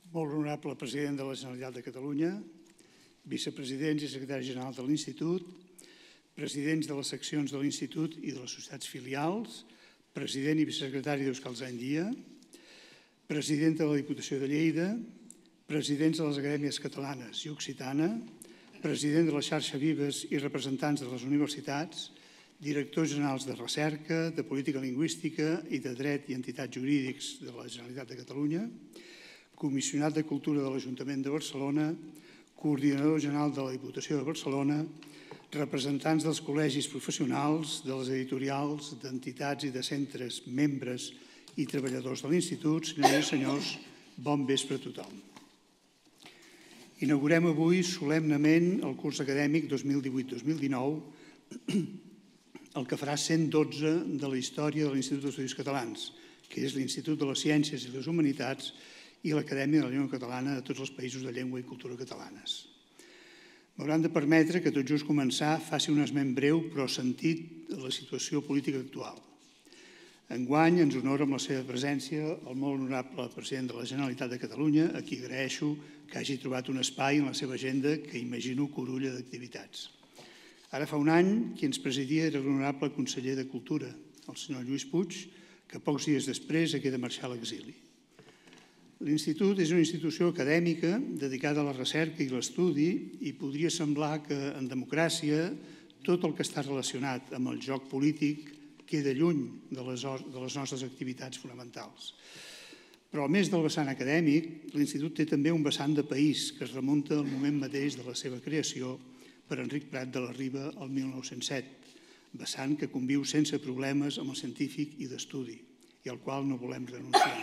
Molt honorable president de la Generalitat de Catalunya, vicepresidents i secretari general de l'Institut, presidents de les seccions de l'Institut i de les societats filials, president i vicesecretari d'Euskaltzaindia Dia, presidenta de la Diputació de Lleida, presidents de les acadèmies catalanes i occitana, president de la xarxa Vives i representants de les universitats, directors generals de recerca, de política lingüística i de dret i entitats jurídics de la Generalitat de Catalunya, comissionat de Cultura de l'Ajuntament de Barcelona, coordinador general de la Diputació de Barcelona, representants dels col·legis professionals, de les editorials, d'entitats i de centres, membres i treballadors de l'Institut, senyores i senyors, bon vespre a tothom. Inaugurem avui solemnement el curs acadèmic 2018-2019, el que farà 112 de la història de l'Institut d'Estudis Catalans, que és l'Institut de les Ciències i les Humanitats i l'Acadèmia de la Llengua Catalana de tots els països de llengua i cultura catalanes. M'hauran de permetre que tot just començar faci un esment breu però sentit de la situació política actual. Enguany ens honora amb la seva presència el molt honorable president de la Generalitat de Catalunya, a qui agraeixo que hagi trobat un espai en la seva agenda que imagino corulla d'activitats. Ara fa un any, qui ens presidia era l'honorable conseller de Cultura, el senyor Lluís Puig, que pocs dies després hagué de marxar a l'exili. L'Institut és una institució acadèmica dedicada a la recerca i l'estudi i podria semblar que en democràcia tot el que està relacionat amb el joc polític queda lluny de les nostres activitats fonamentals. Però a més del vessant acadèmic, l'Institut té també un vessant de país que es remunta al moment mateix de la seva creació per Enric Prat de la Riba el 1907, vessant que conviu sense problemes amb el científic i d'estudi i al qual no volem renunciar.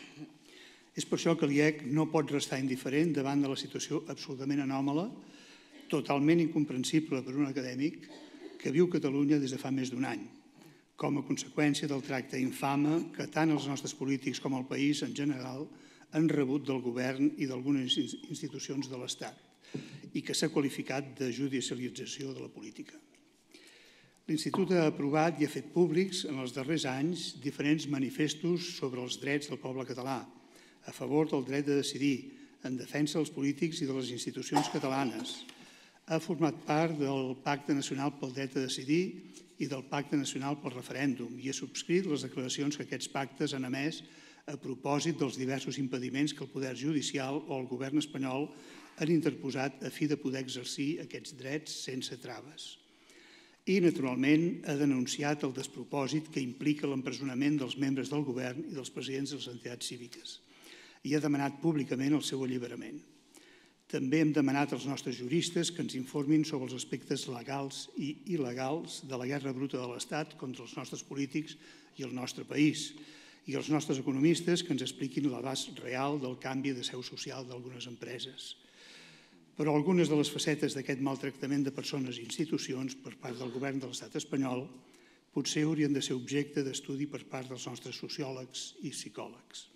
És per això que l'IEC no pot restar indiferent davant de la situació absolutament anòmala, totalment incomprensible per un acadèmic, que viu Catalunya des de fa més d'un any, com a conseqüència del tracte infame que tant els nostres polítics com el país en general han rebut del govern i d'algunes institucions de l'Estat i que s'ha qualificat de judicialització de la política. L'Institut ha aprovat i ha fet públics en els darrers anys diferents manifestos sobre els drets del poble català, a favor del dret de decidir, en defensa dels polítics i de les institucions catalanes. Ha format part del Pacte Nacional pel Dret a Decidir i del Pacte Nacional pel Referèndum i ha subscrit les declaracions que aquests pactes han emès a propòsit dels diversos impediments que el poder judicial o el govern espanyol han interposat a fi de poder exercir aquests drets sense traves. I, naturalment, ha denunciat el despropòsit que implica l'empresonament dels membres del govern i dels presidents de les entitats cíviques i ha demanat públicament el seu alliberament. També hem demanat als nostres juristes que ens informin sobre els aspectes legals i il·legals de la guerra bruta de l'Estat contra els nostres polítics i el nostre país i als nostres economistes que ens expliquin l'abast real del canvi de seu social d'algunes empreses. Però algunes de les facetes d'aquest maltractament de persones i institucions per part del govern de l'Estat espanyol potser haurien de ser objecte d'estudi per part dels nostres sociòlegs i psicòlegs.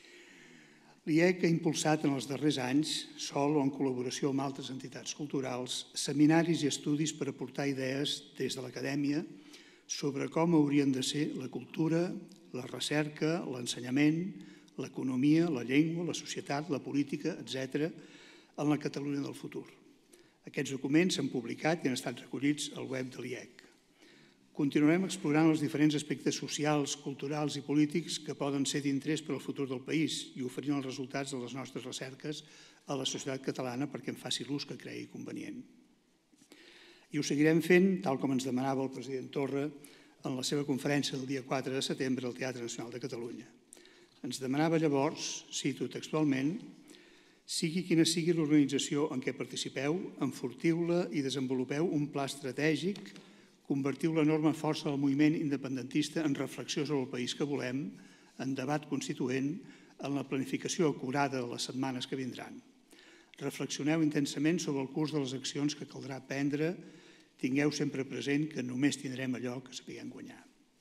L'IEC ha impulsat en els darrers anys, sol o en col·laboració amb altres entitats culturals, seminaris i estudis per aportar idees des de l'acadèmia sobre com haurien de ser la cultura, la recerca, l'ensenyament, l'economia, la llengua, la societat, la política, etc., en la Catalunya del futur. Aquests documents s'han publicat i han estat recollits al web de l'IEC. Continuarem explorant els diferents aspectes socials, culturals i polítics que poden ser d'interès per al futur del país i oferint els resultats de les nostres recerques a la societat catalana perquè en faci l'ús que cregui convenient. I ho seguirem fent, tal com ens demanava el president Torra en la seva conferència del dia 4 de setembre al Teatre Nacional de Catalunya. Ens demanava llavors, cito textualment, sigui quina sigui l'organització en què participeu, enfortiu-la i desenvolupeu un pla estratègic, convertiu l'enorme força del moviment independentista en reflexió sobre el país que volem, en debat constituent, en la planificació acurada de les setmanes que vindran. Reflexioneu intensament sobre el curs de les accions que caldrà prendre, tingueu sempre present que només tindrem allò que sapiguem guanyar.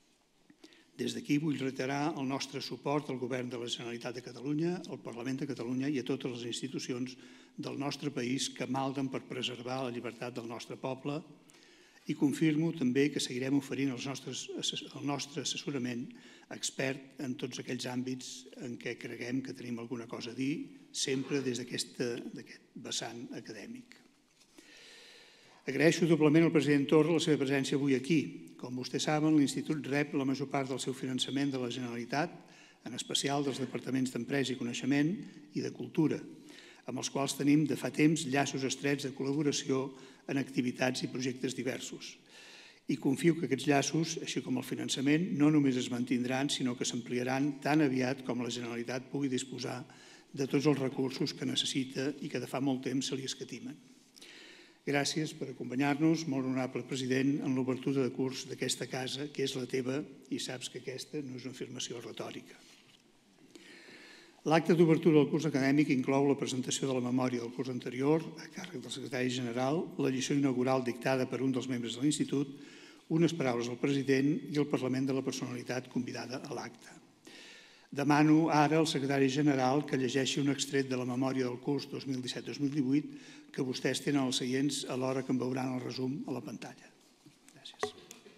Des d'aquí vull reiterar el nostre suport al Govern de la Generalitat de Catalunya, al Parlament de Catalunya i a totes les institucions del nostre país que malden per preservar la llibertat del nostre poble I confirmo també que seguirem oferint el nostre assessorament expert en tots aquells àmbits en què creguem que tenim alguna cosa a dir, sempre des d'aquest vessant acadèmic. Agraeixo doblement al president Torra la seva presència avui aquí. Com vostès saben, l'Institut rep la major part del seu finançament de la Generalitat, en especial dels departaments d'Empresa i Coneixement i de Cultura, amb els quals tenim de fa temps llaços estrets de col·laboració en activitats i projectes diversos. I confio que aquests llaços, així com el finançament, no només es mantindran, sinó que s'ampliaran tan aviat com la Generalitat pugui disposar de tots els recursos que necessita i que de fa molt temps se li escatimen. Gràcies per acompanyar-nos, molt honorable president, en l'obertura de curs d'aquesta casa, que és la teva, i saps que aquesta no és una afirmació retòrica. L'acte d'obertura del curs acadèmic inclou la presentació de la memòria del curs anterior, a càrrec del secretari general, la lliçó inaugural dictada per un dels membres de l'Institut, unes paraules al president i el Parlament de la personalitat convidada a l'acte. Demano ara al secretari general que llegeixi un extret de la memòria del curs 2017-2018 que vostès tenen als seients a l'hora que en veuran el resum a la pantalla. Gràcies.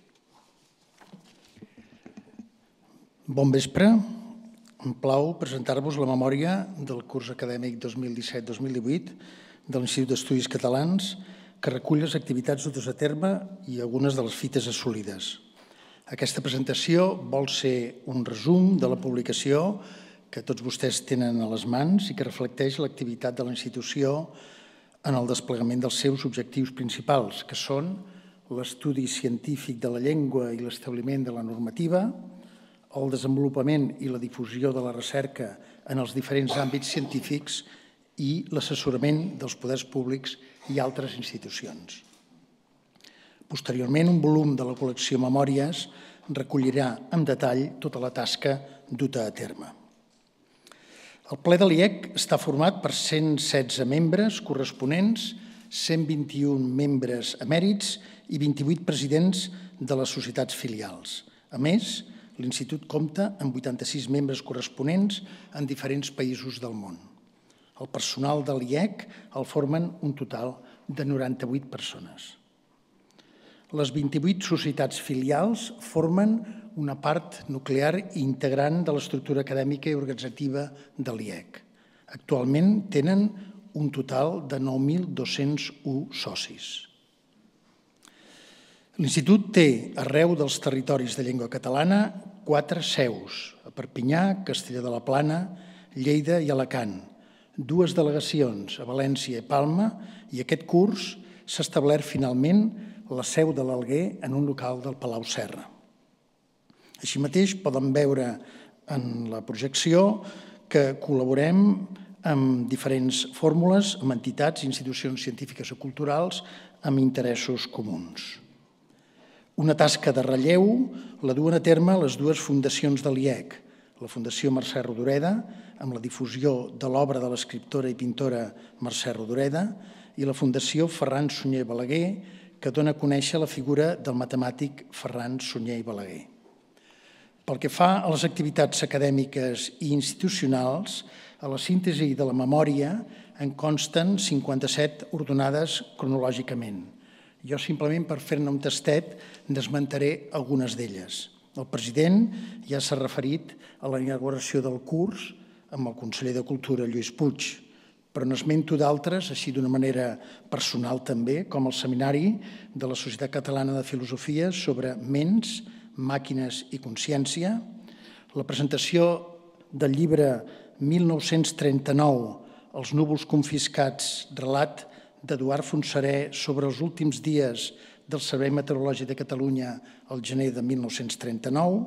Bon vespre. Em plau presentar-vos la memòria del curs acadèmic 2017-2018 de l'Institut d'Estudis Catalans que recull les activitats dutes a terme i algunes de les fites assolides. Aquesta presentació vol ser un resum de la publicació que tots vostès tenen a les mans i que reflecteix l'activitat de la institució en el desplegament dels seus objectius principals, que són l'estudi científic de la llengua i l'establiment de la normativa, el desenvolupament i la difusió de la recerca en els diferents àmbits científics i l'assessorament dels poders públics i altres institucions. Posteriorment, un volum de la col·lecció Memòries recollirà en detall tota la tasca duta a terme. El ple de l'IEC està format per 116 membres corresponents, 121 membres emèrits i 28 presidents de les societats filials. A més, l'Institut compta amb 86 membres corresponents en diferents països del món. El personal de l'IEC el formen un total de 98 persones. Les 28 societats filials formen una part nuclear i integrant de l'estructura acadèmica i organitzativa de l'IEC. Actualment tenen un total de 9.201 socis. L'Institut té arreu dels territoris de llengua catalana 4 seus, a Perpinyà, Castelló de la Plana, Lleida i Alacant, 2 delegacions a València i Palma, i aquest curs s'ha establert finalment la seu de l'Alguer en un local del Palau Serra. Així mateix poden veure en la projecció que col·laborem amb diferents fórmules, amb entitats i institucions científiques o culturals amb interessos comuns. Una tasca de relleu la duen a terme les dues fundacions de l'IEC, la Fundació Mercè Rodoreda, amb la difusió de l'obra de l'escriptora i pintora Mercè Rodoreda, i la Fundació Ferran Sunyer Balaguer, que dona a conèixer la figura del matemàtic Ferran Sunyer i Balaguer. Pel que fa a les activitats acadèmiques i institucionals, a la síntesi de la memòria en consten 57 ordenades cronològicament. Jo simplement, per fer-ne un tastet, n'esmentaré algunes d'elles. El president ja s'ha referit a la inauguració del curs amb el conseller de Cultura, Lluís Puig, però n'esmento d'altres, així d'una manera personal també, com el seminari de la Societat Catalana de Filosofia sobre ments, màquines i consciència, la presentació del llibre 1939, Els núvols confiscats, relat d'Eduard Fontserè sobre els últims dies del Servei Meteorològic de Catalunya al gener de 1939,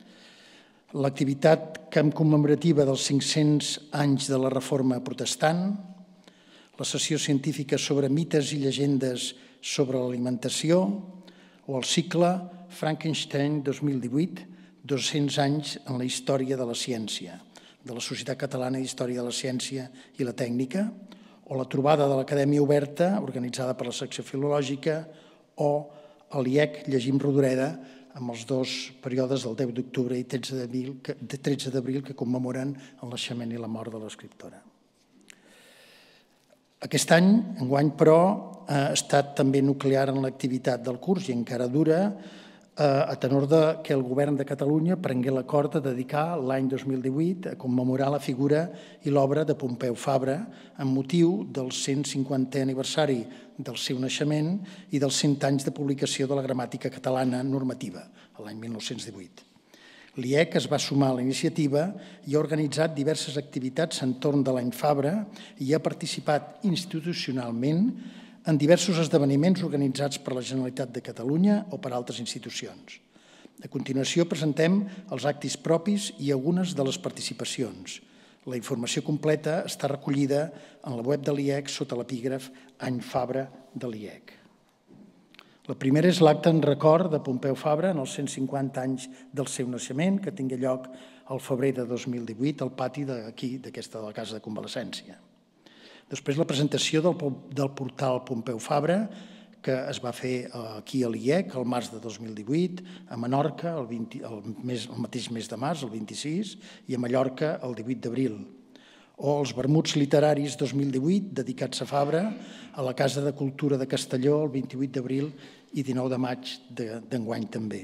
l'activitat commemorativa dels 500 anys de la Reforma Protestant, la sessió científica sobre mites i llegendes sobre l'alimentació o el cicle Frankenstein 2018, 200 anys en la història de la ciència, de la Societat Catalana d'Història de la Ciència i la Tècnica, o la trobada de l'Acadèmia Oberta, organitzada per la secció filològica, o a l'IEC Llegim Rodoreda, amb els 2 períodes del 10 d'octubre i 13 d'abril que commemoren el naixement i la mort de l'escriptora. Aquest any, enguany, però, ha estat també nuclear en l'activitat del curs i encara dura, a tenor que el Govern de Catalunya prengué l'acord de dedicar l'any 2018 a commemorar la figura i l'obra de Pompeu Fabra amb motiu del 150è aniversari del seu naixement i dels 100 anys de publicació de la gramàtica catalana normativa, l'any 1918. L'IEC es va sumar a la iniciativa i ha organitzat diverses activitats entorn de l'any Fabra i ha participat institucionalment en diversos esdeveniments organitzats per la Generalitat de Catalunya o per altres institucions. A continuació presentem els actes propis i algunes de les participacions. La informació completa està recollida en la web de l'IEC sota l'epígraf Any Fabra de l'IEC. La primera és l'acte en record de Pompeu Fabra en els 150 anys del seu naixement, que tingué lloc al febrer de 2018 al pati d'aquí, d'aquesta de la Casa de Convalescència. Després la presentació del portal Pompeu Fabra, que es va fer aquí a l'IEC el març de 2018, a Menorca el mateix mes de març, el 26, i a Mallorca el 18 d'abril. O els vermuts literaris 2018, dedicats a Fabra, a la Casa de Cultura de Castelló el 28 d'abril i 19 de maig d'enguany també.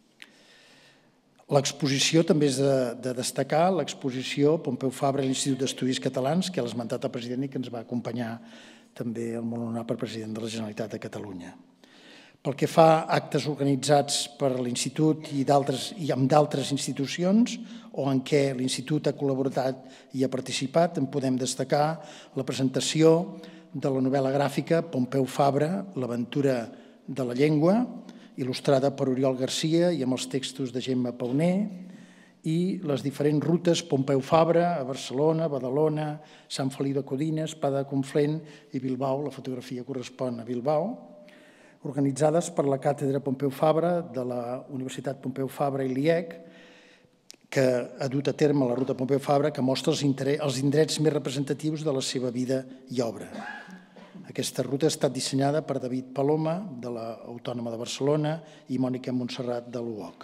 L'exposició també és de destacar, l'exposició Pompeu Fabra a l'Institut d'Estudis Catalans, que l'ha esmentat el president i que ens va acompanyar també el molt honorable president de la Generalitat de Catalunya. Pel que fa a actes organitzats per l'Institut i amb d'altres institucions o en què l'Institut ha col·laborat i ha participat, en podem destacar la presentació de la novel·la gràfica Pompeu Fabra, l'aventura de la llengua, il·lustrada per Oriol Garcia i amb els textos de Gemma Pauner, i les diferents rutes Pompeu Fabra a Barcelona, Badalona, Sant Feliu de Codines, Espada de Conflent i Bilbao, la fotografia correspon a Bilbao, organitzades per la Càtedra Pompeu Fabra de la Universitat Pompeu Fabra i l'IEC, que ha dut a terme la ruta Pompeu Fabra, que mostra els indrets més representatius de la seva vida i obra. Aquesta ruta ha estat dissenyada per David Paloma, de l'Autònoma de Barcelona, i Mònica Montserrat, de l'UOC.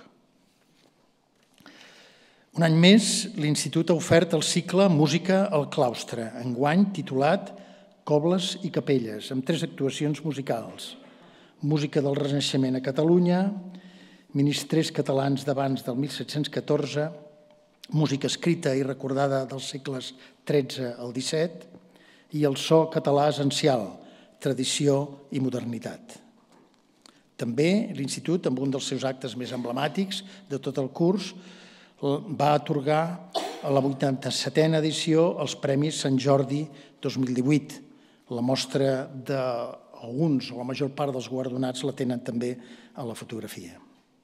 Un any més, l'Institut ha ofert el cicle Música al claustre, enguany titulat Cobles i capelles, amb 3 actuacions musicals. Música del Renaixement a Catalunya, Ministrers catalans d'abans del 1714, música escrita i recordada dels segles XIII al XVII, i el so català essencial, tradició i modernitat. També l'Institut, amb un dels seus actes més emblemàtics de tot el curs, va atorgar a la 87a edició els Premis Sant Jordi 2018. La mostra d'alguns o la major part dels guardonats la tenen també a la fotografia.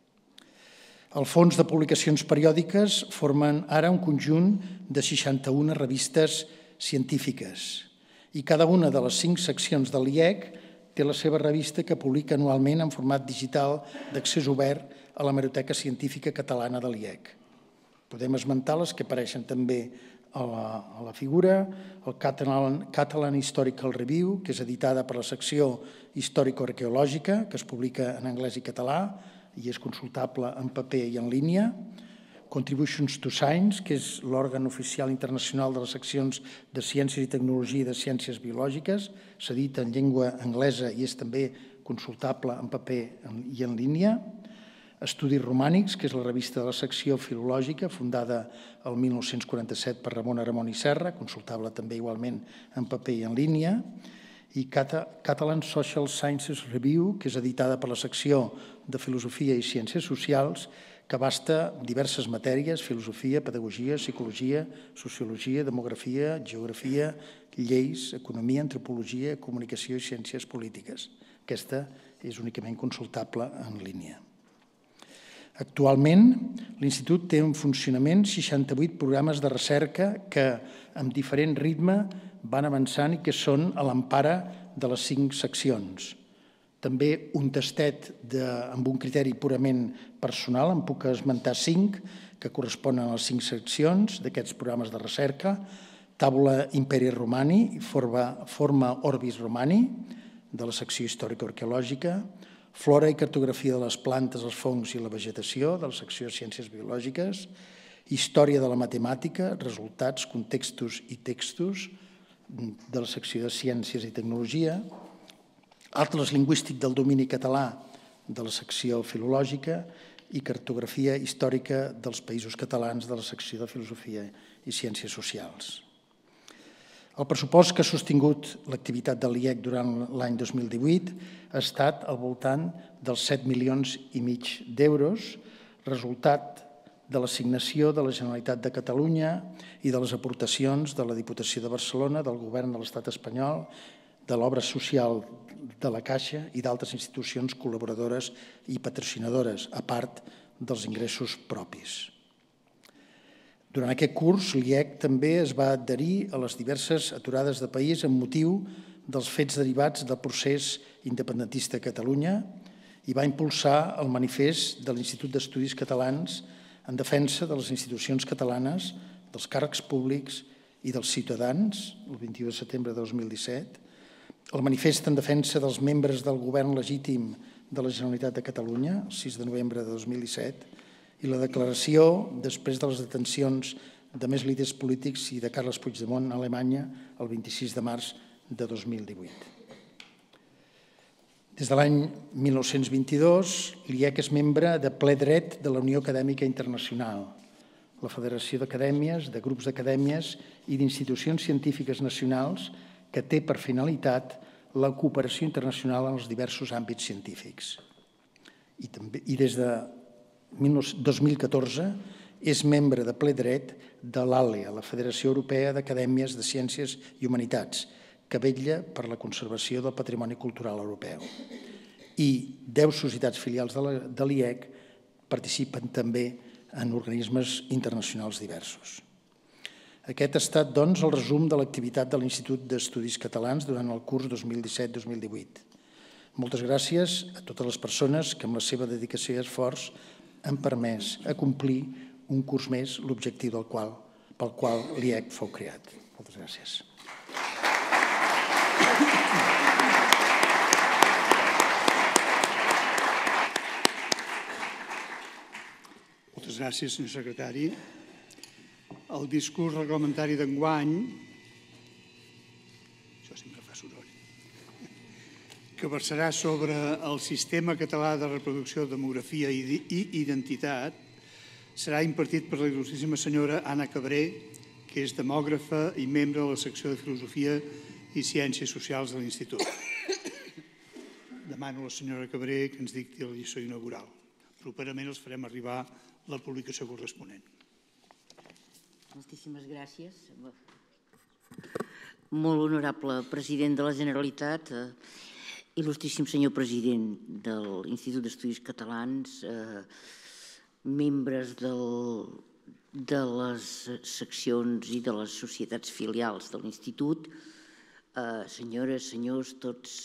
El fons de publicacions periòdiques formen ara un conjunt de 61 revistes científiques i cada una de les 5 seccions de l'IEC té la seva revista que publica anualment en format digital d'accés obert a l'Hemeroteca Científica Catalana de l'IEC. Podem esmentar les que apareixen també a la figura, el Catalan Historical Review, que és editada per la secció històrico-arqueològica, que es publica en anglès i català i és consultable en paper i en línia, Contributions to Science, que és l'òrgan oficial internacional de les seccions de Ciències i Tecnologia i de Ciències Biològiques, s'edita en llengua anglesa i és també consultable en paper i en línia. Estudis Romànics, que és la revista de la secció filològica, fundada el 1947 per Ramon Aramon i Serra, consultable també igualment en paper i en línia. I Catalan Social Sciences Review, que és editada per la secció de Filosofia i Ciències Socials, que abasta diverses matèries, filosofia, pedagogia, psicologia, sociologia, demografia, geografia, lleis, economia, antropologia, comunicació i ciències polítiques. Aquesta és únicament consultable en línia. Actualment, l'Institut té en funcionament 68 programes de recerca que, amb diferent ritme, van avançant i que són a l'empara de les 5 seccions. També un tastet amb un criteri purament personal, en puc esmentar 5, que corresponen a les 5 seccions d'aquests programes de recerca, Tàbula Imperi Romani, Forma Orbis Romani, de la secció històrico-arqueològica, Flora i cartografia de les plantes, els fongs i la vegetació, de la secció de Ciències Biològiques, Història de la matemàtica, resultats, contextos i textos, de la secció de Ciències i Tecnologia, Atles lingüístic del domini català de la secció filològica i cartografia històrica dels països catalans de la secció de filosofia i ciències socials. El pressupost que ha sostingut l'activitat de l'IEC durant l'any 2018 ha estat al voltant dels 7,5 milions d'euros, resultat de l'assignació de la Generalitat de Catalunya i de les aportacions de la Diputació de Barcelona, del Govern de l'Estat espanyol, de l'obra social de la Caixa i d'altres institucions col·laboradores i patrocinadores, a part dels ingressos propis. Durant aquest curs, l'IEC també es va adherir a les diverses aturades de país amb motiu dels fets derivats del procés independentista a Catalunya i va impulsar el manifest de l'Institut d'Estudis Catalans en defensa de les institucions catalanes, dels càrrecs públics i dels ciutadans, el 21 de setembre de 2017, el manifest en defensa dels membres del govern legítim de la Generalitat de Catalunya, el 6 de novembre de 2017, i la declaració, després de les detencions de més líders polítics i de Carles Puigdemont a Alemanya, el 26 de març de 2018. Des de l'any 1922, l'IEC és membre de ple dret de la Unió Acadèmica Internacional, la Federació d'Acadèmies, de grups d'acadèmies i d'institucions científiques nacionals que té per finalitat la cooperació internacional en els diversos àmbits científics. I des de 2014 és membre de ple dret de l'ALE, la Federació Europea d'Acadèmies de Ciències i Humanitats, que vetlla per la conservació del patrimoni cultural europeu. I 10 societats filials de l'IEC participen també en organismes internacionals diversos. Aquest ha estat, doncs, el resum de l'activitat de l'Institut d'Estudis Catalans durant el curs 2017-2018. Moltes gràcies a totes les persones que amb la seva dedicació i esforç han permès acomplir un curs més l'objectiu pel qual l'IEC fou creat. Moltes gràcies. Moltes gràcies, senyor secretari. El discurs reglamentari d'enguany, això sempre fa soroll, que versarà sobre el Sistema Català de Reproducció, Demografia i Identitat, serà impartit per la il·lustríssima senyora Anna Cabré, que és demògrafa i membre de la secció de Filosofia i Ciències Socials de l'Institut. Demano a la senyora Cabré que ens dicti la lliçó inaugural. Properament els farem arribar la publicació corresponent. Moltíssimes gràcies. Molt honorable president de la Generalitat, il·lustríssim senyor president de l'Institut d'Estudis Catalans, membres de les seccions i de les societats filials de l'Institut, senyores, senyors, tots,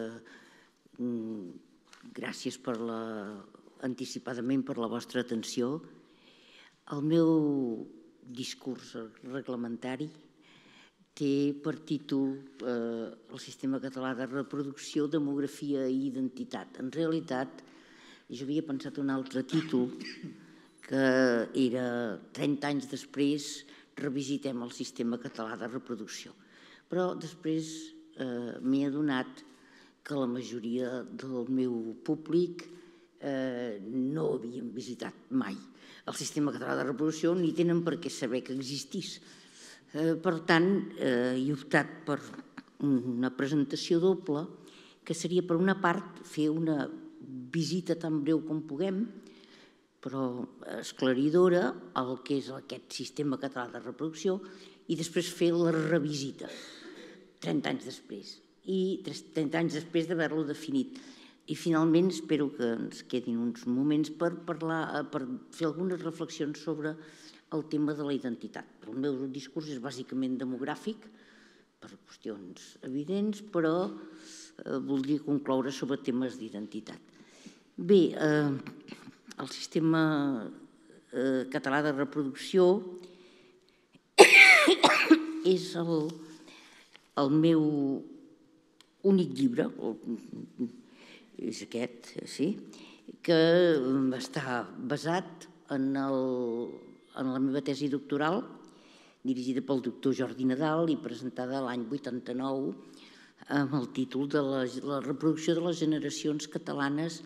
gràcies anticipadament per la vostra atenció. El meu discurs reglamentari té per títol el Sistema Català de Reproducció, Demografia i Identitat. En realitat, jo havia pensat un altre títol, que era 30 anys després revisitem el Sistema Català de Reproducció. Però després m'he adonat que la majoria del meu públic no havien visitat mai el Sistema Català de Reproducció ni tenen per què saber que existís. Per tant, he optat per una presentació doble, que seria, per una part, fer una visita tan breu com puguem, però esclaridora, al que és aquest Sistema Català de Reproducció, i després fer la revisita, 30 anys després, i 30 anys després d'haver-lo definit. I finalment espero que ens quedin uns moments per fer algunes reflexions sobre el tema de la identitat. El meu discurs és bàsicament demogràfic, per qüestions evidents, però voldria concloure sobre temes d'identitat. Bé, el Sistema Català de Reproducció és el meu únic llibre, és aquest, sí, que està basat en la meva tesi doctoral, dirigida pel doctor Jordi Nadal i presentada l'any 89 amb el títol de la reproducció de les generacions catalanes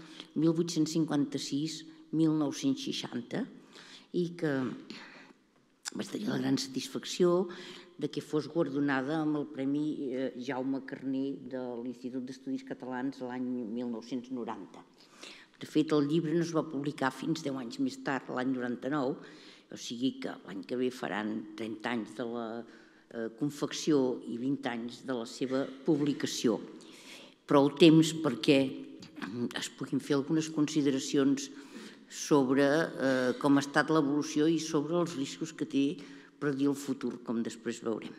1856-1960 i que vaig tenir la gran satisfacció de que fos guardonada amb el Premi Jaume Carner de l'Institut d'Estudis Catalans l'any 1990. De fet, el llibre no es va publicar fins 10 anys més tard, l'any 99, o sigui que l'any que ve faran 30 anys de la confecció i 20 anys de la seva publicació. Prou temps perquè es puguin fer algunes consideracions sobre com ha estat l'evolució i sobre els riscos que té per dir el futur, com després veurem.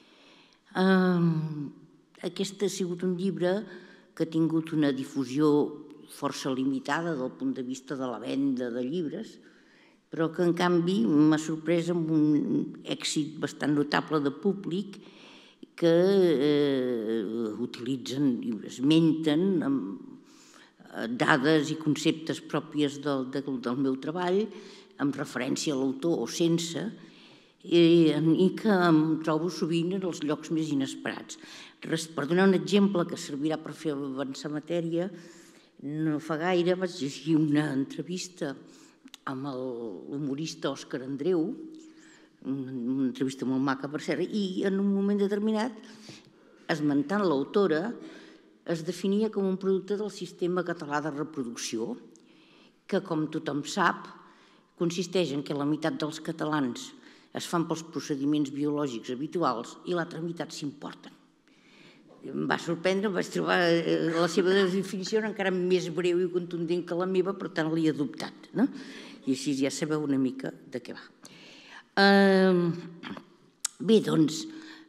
Aquest ha sigut un llibre que ha tingut una difusió força limitada del punt de vista de la venda de llibres, però que en canvi m'ha sorprès amb un èxit bastant notable de públic que utilitzen i esmenten dades i conceptes pròpies del meu treball, amb referència a l'autor o sense, i que em trobo sovint en els llocs més inesperats. Per donar un exemple que servirà per fer avançar matèria, no fa gaire vaig llegir una entrevista amb l'humorista Òscar Andreu, una entrevista molt maca, per cert, i en un moment determinat, esmentant l'autora, es definia com un producte del sistema català de reproducció, que, com tothom sap, consisteix en què la meitat dels catalans es fan pels procediments biològics habituals i l'altra meitat s'importen. Em va sorprendre, em vaig trobar la seva definició encara més breu i contundent que la meva, per tant l'he adoptat. I així ja sabeu una mica de què va. Bé, doncs,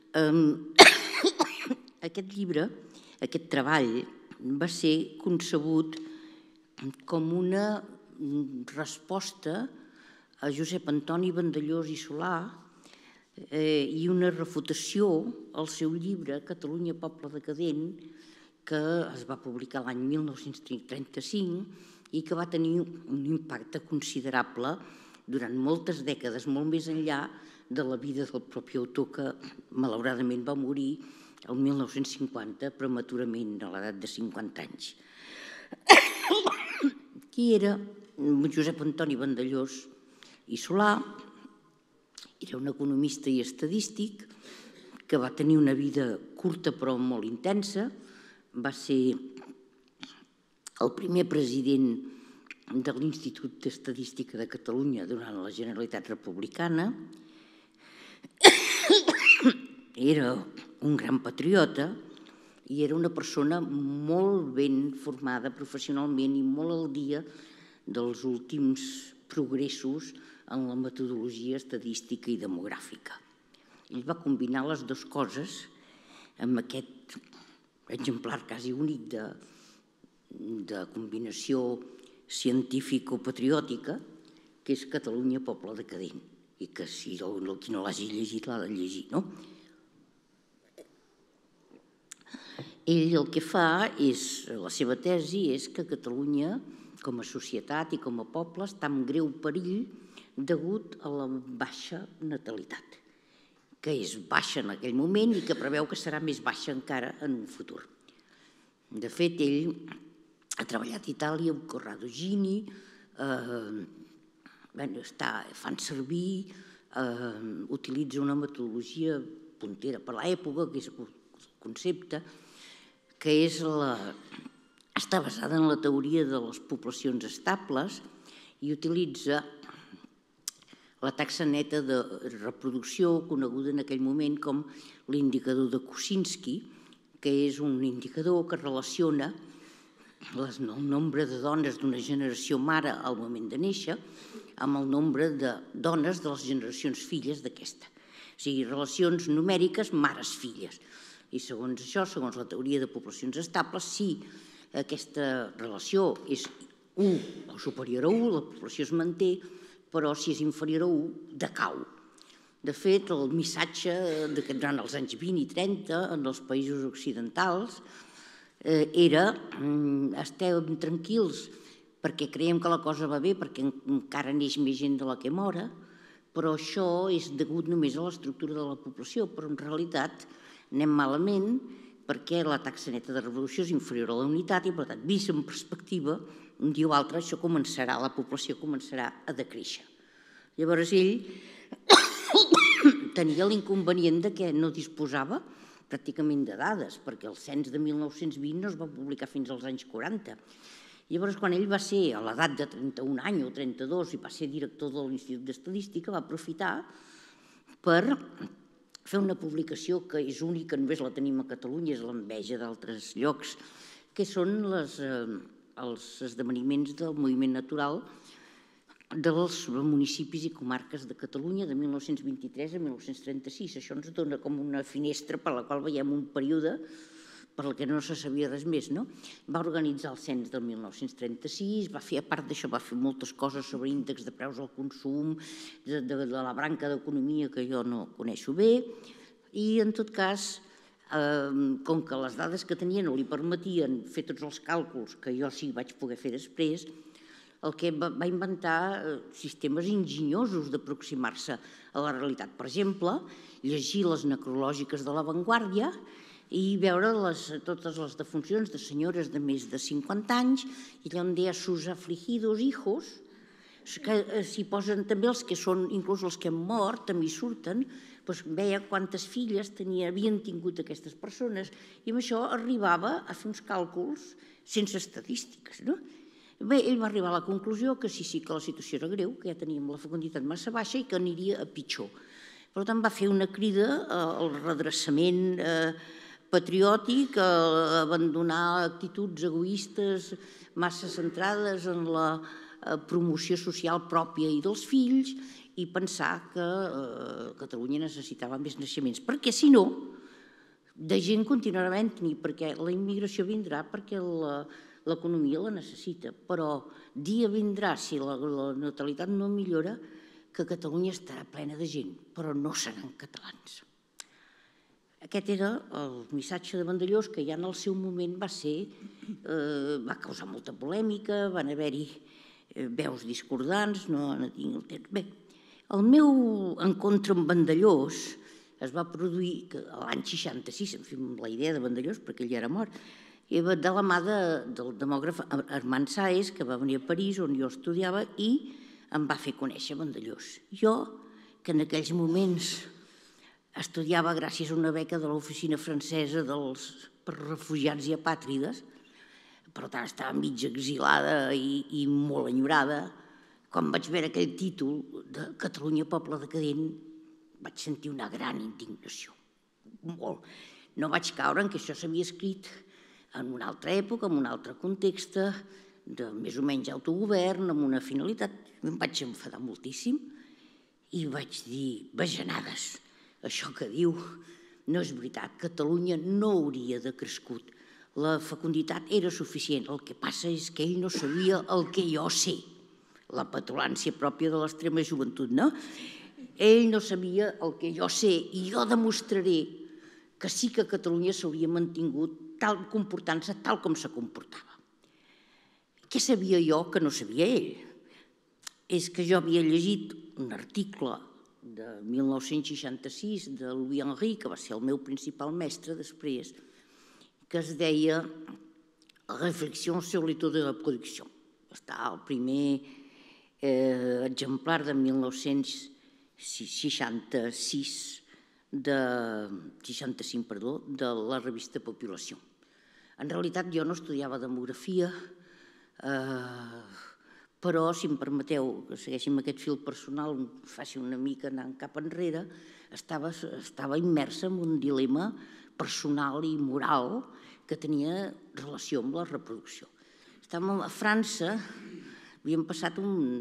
aquest llibre, aquest treball, va ser concebut com una resposta a Josep Antoni Vandellós i Solà i una refutació al seu llibre Catalunya, poble decadent, que es va publicar l'any 1935 i que va tenir un impacte considerable durant moltes dècades, molt més enllà de la vida del propi autor, que malauradament va morir el 1950 prematurament, a l'edat de 50 anys. Qui era Josep Antoni Vandellós i Solà? Era un economista i estadístic que va tenir una vida curta però molt intensa. Va ser el primer president de l'Institut d'Estadística de Catalunya durant la Generalitat Republicana. Era un gran patriota i era una persona molt ben formada professionalment i molt al dia dels últims progressos en la metodologia estadística i demogràfica. Ell va combinar les dues coses amb aquest exemplar quasi únic de combinació científico-patriòtica, que és Catalunya, poble decadent, i que si qui no l'hagi llegit l'ha de llegir, no? Ell el que fa és, la seva tesi és que Catalunya, com a societat i com a poble, està en greu perill degut a la baixa natalitat, que és baixa en aquell moment i que preveu que serà més baixa encara en un futur. De fet, ell ha treballat a Itàlia amb Corrado Gini, fan servir, utilitza una metodologia puntera per l'època, que és el concepte, que està basada en la teoria de les poblacions estables i utilitza la taxa neta de reproducció, coneguda en aquell moment com l'indicador de Kosinski, que és un indicador que relaciona el nombre de dones d'una generació mare al moment de néixer amb el nombre de dones de les generacions filles d'aquesta. O sigui, relacions numèriques mares-filles. I segons això, segons la teoria de poblacions estables, si aquesta relació és 1 o superior a 1, la població es manté, però si és inferior a 1, decau. De fet, el missatge durant els anys 20 i 30 en els països occidentals era esteu tranquils perquè creiem que la cosa va bé, perquè encara neix més gent de la que mora, però això és degut només a l'estructura de la població, però en realitat anem malament perquè la taxa neta de reproducció és inferior a la unitat i, per tant, vist en perspectiva, un dia o altre això començarà, la població començarà a decréixer. Llavors ell tenia l'inconvenient que no disposava pràcticament de dades, perquè el cens de 1920 no es va publicar fins als anys 40. Llavors, quan ell va ser a l'edat de 31 anys o 32 i va ser director de l'Institut d'Estadística, va aprofitar per fer una publicació que és única, només la tenim a Catalunya, és l'enveja d'altres llocs, que són els esdeveniments del moviment natural dels municipis i comarques de Catalunya de 1923 a 1936. Això ens dona com una finestra per la qual veiem un període per la que no se sabia res més. Va organitzar el cens del 1936, va fer, a part d'això, va fer moltes coses sobre índexs de preus al consum, de la branca d'economia que jo no coneixo bé, i en tot cas, com que les dades que tenia no li permetien fer tots els càlculs que jo sí vaig poder fer després, el que va inventar sistemes enginyosos d'aproximar-se a la realitat. Per exemple, llegir les necrològiques de La Vanguardia i veure totes les defuncions de senyores de més de 50 anys, i allà on deia sus afligidos hijos, que s'hi posen també els que són, inclús els que han mort, també hi surten, veia quantes filles havien tingut aquestes persones, i amb això arribava a fer uns càlculs sense estadístiques. Bé, ell va arribar a la conclusió que sí, que la situació era greu, que ja teníem la fecunditat massa baixa i que aniria a pitjor. Per tant, va fer una crida al redreçament patriòtic, a abandonar actituds egoistes massa centrades en la promoció social pròpia i dels fills i pensar que Catalunya necessitava més naixements, perquè si no, de gent continuarà havent-n'hi, perquè la immigració vindrà perquè l'economia la necessita, però dia vindrà, si la natalitat no millora, que Catalunya estarà plena de gent, però no seran catalans. Aquest era el missatge de Vandellòs, que ja en el seu moment va causar molta polèmica, van haver-hi veus discordants, no tinc el temps. Bé, el meu encontre amb Vandellòs es va produir l'any 66, en fi, amb la idea de Vandellòs, perquè ell ja era mort, de la mà del demògraf Armand Sáez, que va venir a París, on jo estudiava, i em va fer conèixer Vandellòs. Jo, que en aquells moments estudiava gràcies a una beca de l'oficina francesa per refugiats i apàtrides, per tant estava mig exilada i molt enyorada, quan vaig veure aquell títol de Catalunya, poble decadent, vaig sentir una gran indignació. Molt. No vaig caure en que això s'havia escrit en una altra època, en un altre context, de més o menys autogovern, amb una finalitat. Em vaig enfadar moltíssim i vaig dir, bajanades, això que diu no és veritat, Catalunya no hauria de crescut, la fecunditat era suficient, el que passa és que ell no sabia el que jo sé, la petulància pròpia de l'extrema joventut, no? Ell no sabia el que jo sé i jo demostraré que sí que Catalunya s'hauria mantingut comportant-se tal com se comportava. Què sabia jo que no sabia ell? És que jo havia llegit un article de 1966 de Louis Henry, que va ser el meu principal mestre després, que es deia Réflexion sur l'état de la producció. Està el primer exemplar de 1965 de la revista Populació. En realitat jo no estudiava demografia, però, si em permeteu que segueixi amb aquest fil personal, faci una mica anant cap enrere, estava immersa en un dilema personal i moral que tenia relació amb la reproducció. Estàvem a França, havíem passat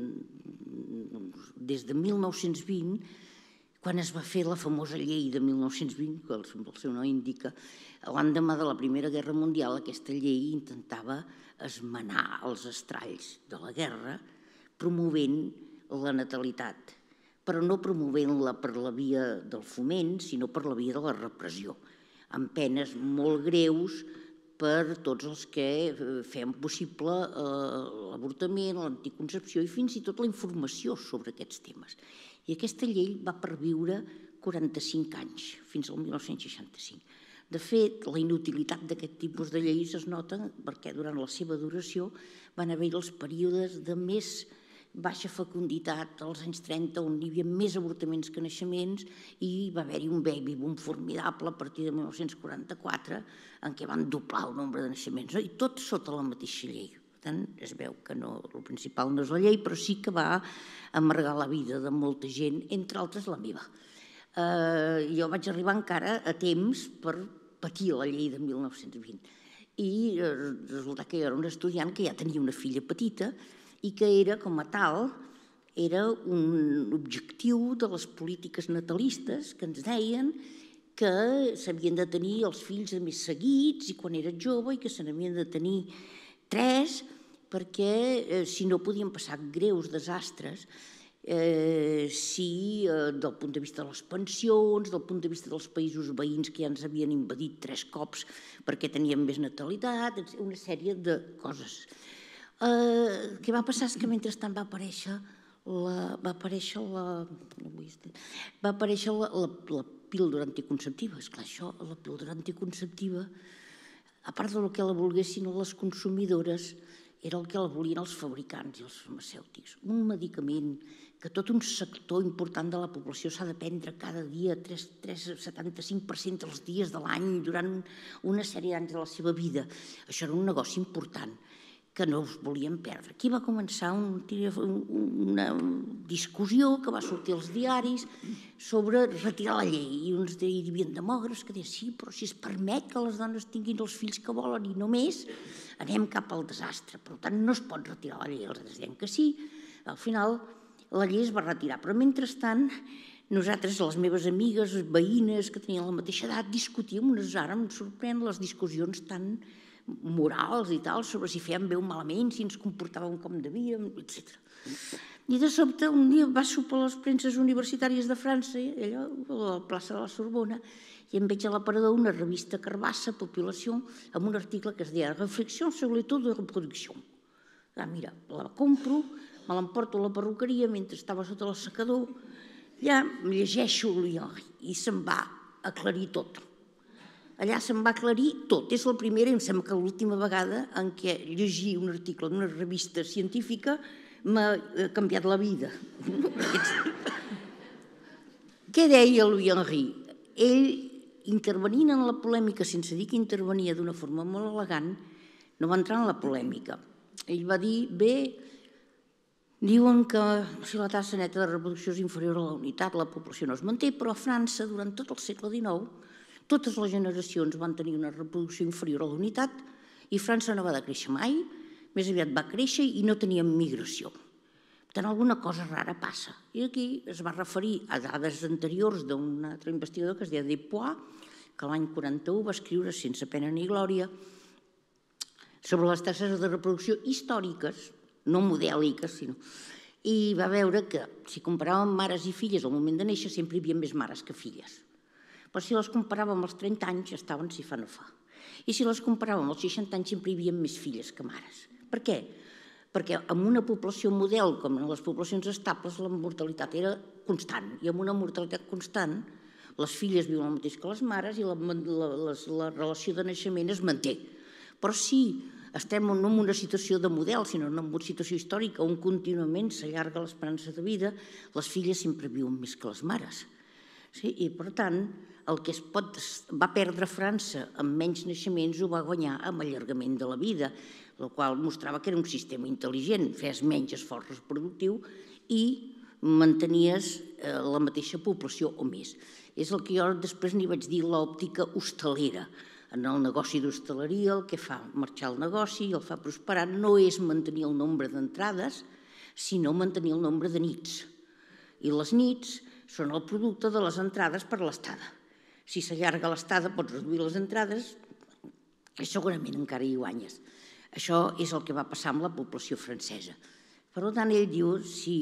des de 1920, quan es va fer la famosa llei de 1920, que el seu nom indica, l'endemà de la Primera Guerra Mundial, aquesta llei intentava esmenar els estralls de la guerra promovent la natalitat, però no promovent-la per la via del foment, sinó per la via de la repressió, amb penes molt greus per tots els que feien possible l'avortament, l'anticoncepció i fins i tot la informació sobre aquests temes. I aquesta llei va perviure 45 anys, fins al 1965. De fet, la inutilitat d'aquest tipus de lleis es nota perquè durant la seva duració van haver els períodes de més baixa fecunditat als anys 30, on hi havia més avortaments que naixements, i va haver-hi un baby boom formidable a partir de 1944, en què van doblar el nombre de naixements, i tot sota la mateixa llei. Per tant, es veu que el principal no és la llei, però sí que va amargar la vida de molta gent, entre altres la meva. Jo vaig arribar encara a temps per patir la llei de 1920, i resulta que jo era un estudiant que ja tenia una filla petita i que era, com a tal, era un objectiu de les polítiques natalistes que ens deien que s'havien de tenir els fills més seguits i quan era jove i que se n'havien de tenir 3 perquè si no podien passar greus desastres si del punt de vista de les pensions, del punt de vista dels països veïns que ja ens havien invadit 3 cops perquè tenien més natalitat, una sèrie de coses. El que va passar és que mentrestant va aparèixer la píldora anticonceptiva. Esclar, això, la píldora anticonceptiva, a part del que la volguessin les consumidores, era el que la volien els fabricants i els farmacèutics. Un medicament que tot un sector important de la població s'ha de prendre cada dia, 75% dels dies de l'any, durant una sèrie d'anys de la seva vida. Això era un negoci important que no us volien perdre. Aquí va començar una discussió que va sortir als diaris sobre retirar la llei. I uns hi havia demògrafs que deien sí, però si es permet que les dones tinguin els fills que volen i només anem cap al desastre. Per tant, no es pot retirar la llei. Els altres deien que sí. Al final, la llei es va retirar. Però mentrestant, nosaltres, les meves amigues, veïnes que tenien la mateixa edat, discutíem unes, ara em sorprèn les discussions tan morals i tal, sobre si fèiem bé o malament, si ens comportàvem com devíem, etc. I de sobte un dia va sopar a les premses universitàries de França, allò, a la plaça de la Sorbona, i em veig a l'aparador una revista Carbassa, Populació, amb un article que es deia Reflexió sobre el taux de reproducció. Mira, la compro, me l'emporto a la perruqueria mentre estava sota l'assecador, allà llegeixo i se'm va aclarir tot. Allà se'm va aclarir tot. És la primera i em sembla que l'última vegada en què llegir un article d'una revista científica m'ha canviat la vida. Què deia Louis Henry? Ell, intervenint en la polèmica sense dir que intervenia d'una forma molt elegant, no va entrar en la polèmica. Ell va dir, bé, diuen que si la tassa neta de reproducció és inferior a la unitat, la població no es manté, però a França, durant tot el segle XIX, totes les generacions van tenir una reproducció inferior a la unitat i França no va decréixer mai, més aviat va créixer i no teníem migració. Per tant, alguna cosa rara passa. I aquí es va referir a dades anteriors d'un altre investigador que es deia Despois, que l'any 41 va escriure sense pena ni glòria sobre les tasses de reproducció històriques, no modèliques, sinó... I va veure que si comparàvem mares i filles al moment de néixer sempre hi havia més mares que filles. Però si les comparàvem als 30 anys estaven si fa no fa. I si les comparàvem als 60 anys sempre hi havia més filles que mares. Per què? Perquè en una població model, com en les poblacions estables, la mortalitat era constant. I amb una mortalitat constant, les filles viuen el mateix que les mares i la relació de naixement es manté. Però si estem no en una situació de model, sinó en una situació històrica on contínuament s'allarga l'esperança de vida, les filles sempre viuen més que les mares. I, per tant, el que va perdre França amb menys naixements ho va guanyar amb allargament de la vida, el qual mostrava que era un sistema intel·ligent, fes menys esforç reproductiu i mantenies la mateixa població o més. És el que jo després n'hi vaig dir l'òptica hostalera. En el negoci d'hostaleria el que fa marxar el negoci i el fa prosperar no és mantenir el nombre d'entrades, sinó mantenir el nombre de nits. I les nits són el producte de les entrades per l'estada. Si s'allarga l'estada pots reduir les entrades i segurament encara hi guanyes. Això és el que va passar amb la població francesa. Per tant, ell diu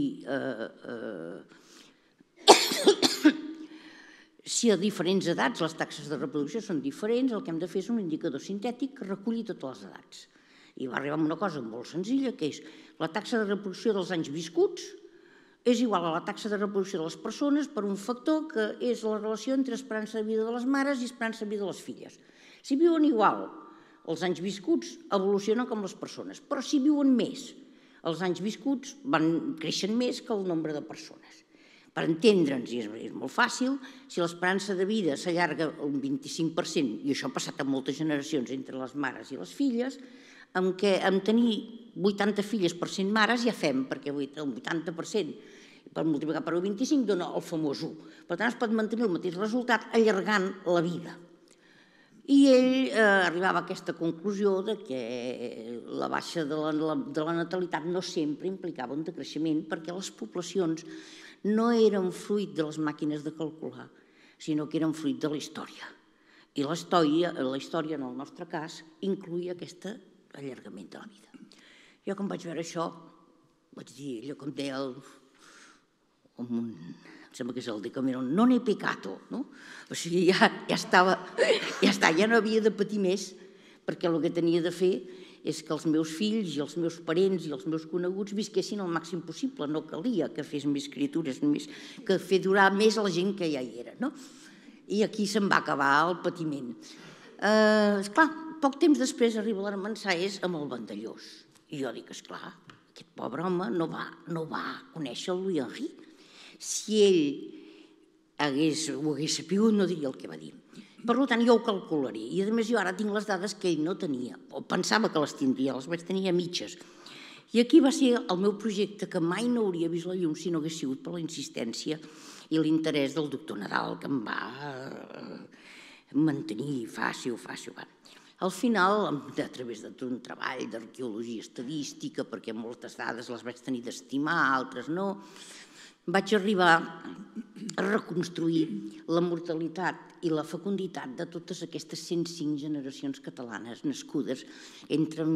si a diferents edats les taxes de reproducció són diferents, el que hem de fer és un indicador sintètic que reculli totes les edats. I va arribar a una cosa molt senzilla, que és la taxa de reproducció dels anys viscuts és igual a la taxa de reproducció de les persones per un factor que és la relació entre esperança de vida de les mares i esperança de vida de les filles. Si viuen igual, els anys viscuts evolucionen com les persones, però si viuen més, els anys viscuts creixen més que el nombre de persones. Per entendre'ns, i és molt fàcil, si l'esperança de vida s'allarga un 25%, i això ha passat en moltes generacions entre les mares i les filles, amb tenir 80 filles per 100 mares ja fem, perquè el 80% per multiplicar per 25 dona el famós 1. Per tant, es pot mantenir el mateix resultat allargant la vida. I ell arribava a aquesta conclusió que la baixa de la natalitat no sempre implicava un decreixement, perquè les poblacions no eren fruit de les màquines de calcular, sinó que eren fruit de la història. I la història, en el nostre cas, incluïa aquest allargament de la vida. Jo, quan vaig veure això, vaig dir, allò com deia em sembla que és el Decameron, non è peccato, no? O sigui, ja està, ja no havia de patir més, perquè el que tenia de fer és que els meus fills i els meus parents i els meus coneguts visquessin el màxim possible, no calia que fes més criatures, que fer durar més la gent que ja hi era, no? I aquí se'n va acabar el patiment. Esclar, poc temps després arriba l'Armançaes amb el Vandellós. I jo dic, esclar, aquest pobre home no va conèixer el Louis Henry. Si ell ho hagués sapigut, no diria el que va dir. Per tant, jo ho calcularé. I, a més, jo ara tinc les dades que ell no tenia, o pensava que les tindria, les vaig tenir a mitges. I aquí va ser el meu projecte, que mai no hauria vist la llum si no hagués sigut per la insistència i l'interès del doctor Nadal, que em va mantenir fàcil. Al final, a través d'un treball d'arqueologia estadística, perquè moltes dades les vaig tenir d'estimar, altres no, vaig arribar a reconstruir la mortalitat i la fecunditat de totes aquestes 105 generacions catalanes nascudes entre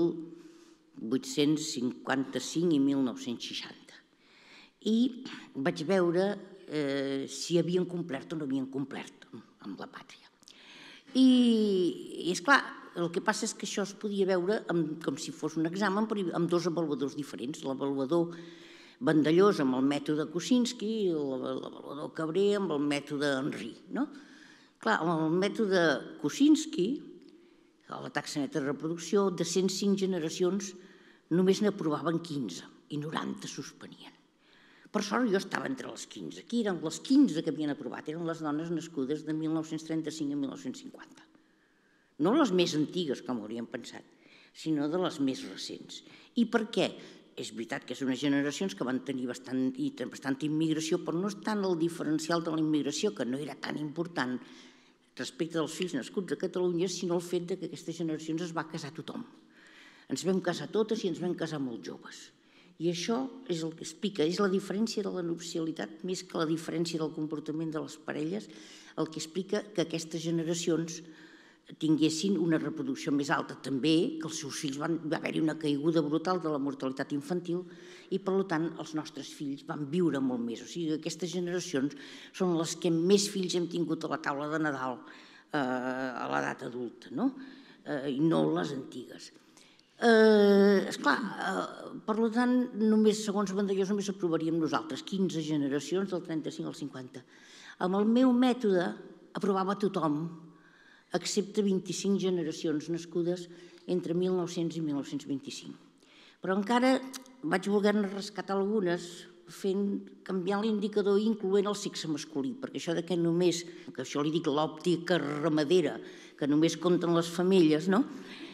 1855 i 1960. I vaig veure si havien complert o no havien complert amb la pàtria. I esclar, el que passa és que això es podia veure com si fos un examen, però amb dos avaluadors diferents. L'avaluador Vandellós amb el mètode Kosinski i l'avaluador Cabré amb el mètode Henry. Clar, amb el mètode Kosinski, la taxa neta de reproducció, de 105 generacions només n'aprovaven 15 i 90 suspenien. Per sort jo estava entre les 15. Aquí eren les 15 que havien aprovat, eren les dones nascudes de 1935 a 1950. No les més antigues, com hauríem pensat, sinó de les més recents. I per què? És veritat que són unes generacions que van tenir bastanta immigració, però no és tant el diferencial de la immigració, que no era tan important respecte dels fills nascuts a Catalunya, sinó el fet que aquestes generacions es va casar tothom. Ens vam casar totes i ens vam casar molt joves. I això és el que explica, és la diferència de la nupcialitat més que la diferència del comportament de les parelles, el que explica que aquestes generacions tinguessin una reproducció més alta. També que els seus fills va haver-hi una caiguda brutal de la mortalitat infantil i, per tant, els nostres fills van viure molt més. O sigui, aquestes generacions són les que més fills hem tingut a la taula de Nadal a l'edat adulta, i no les antigues. Esclar, per tant, segons Vandellós, només aprovaríem nosaltres 15 generacions del 35 al 50. Amb el meu mètode aprovava tothom, excepte 25 generacions nascudes entre 1900 i 1925. Però encara vaig voler-ne rescatar algunes canviant l'indicador i incloent el sexe masculí, perquè això que només, que això li dic l'òptica ramadera, que només compten les femelles, no?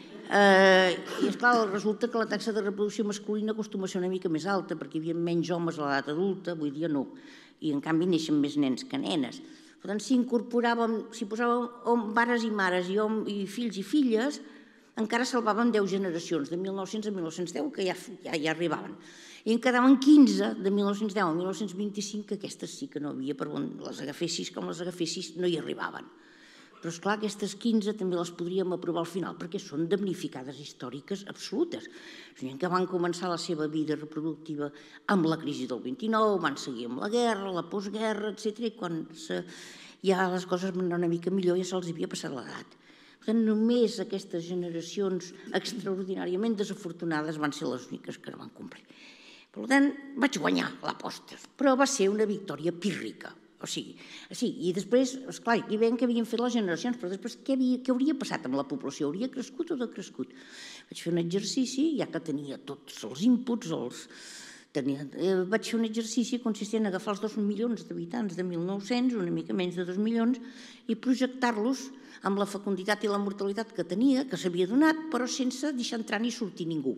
I esclar, resulta que la taxa de reproducció masculina acostuma a ser una mica més alta, perquè hi havia menys homes a l'edat adulta, avui dia no, i en canvi neixen més nens que nenes. Per tant, si posàvem pares i mares i fills i filles, encara salvaven 10 generacions, de 1900 a 1910, que ja arribaven. I en quedaven 15, de 1910 a 1925, que aquestes sí que no havia, per on les agafessis com les agafessis, no hi arribaven. Però, esclar, aquestes 15 també les podríem aprovar al final, perquè són damnificades històriques absolutes. Gent que van començar la seva vida reproductiva amb la crisi del 29, van seguir amb la guerra, la postguerra, etc. I quan ja les coses van anar una mica millor, ja se'ls havia passat l'edat. Per tant, només aquestes generacions extraordinàriament desafortunades van ser les úniques que no van complir. Per tant, vaig guanyar l'aposta, però va ser una victòria pírrica. O sigui, i després, esclar, aquí veiem què havien fet les generacions, però després què hauria passat amb la població? Hauria crescut o decrescut? Vaig fer un exercici, ja que tenia tots els inputs, vaig fer un exercici consistent en agafar els 2 milions d'habitants de 1900, una mica menys de 2 milions, i projectar-los amb la fecunditat i la mortalitat que tenia, que s'havia donat, però sense deixar entrar ni sortir ningú.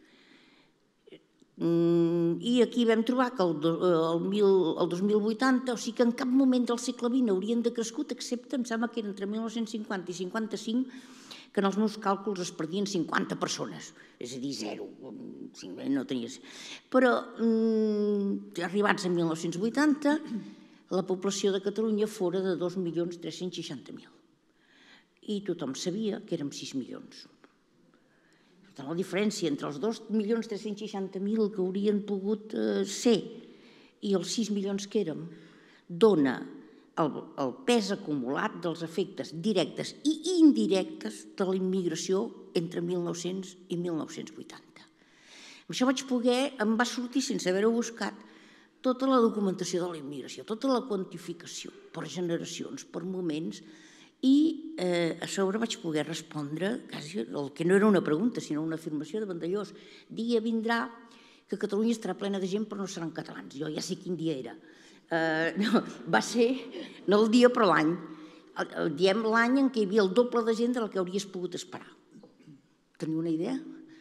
I aquí vam trobar que el 2080, o sigui que en cap moment del segle XX haurien decrescut, excepte, em sembla que era entre 1950 i 55, que en els meus càlculs es perdien 50 persones, és a dir, 0, no tenies. Però arribats a 1980, la població de Catalunya fora de 2.360.000. I tothom sabia que érem 6 milions. La diferència entre els 2.360.000 que haurien pogut ser i els 6 milions que érem dona el pes acumulat dels efectes directes i indirectes de la immigració entre 1900 i 1980. Amb això em va sortir, sense haver-ho buscat, tota la documentació de la immigració, tota la quantificació per generacions, per moments, i a sobre vaig poder respondre quasi el que no era una pregunta, sinó una afirmació de Vandellós. Dia vindrà que Catalunya estarà plena de gent però no seran catalans. Jo ja sé quin dia era. Va ser, no el dia però l'any. Diem l'any en què hi havia el doble de gent de la que hauries pogut esperar. Teniu una idea?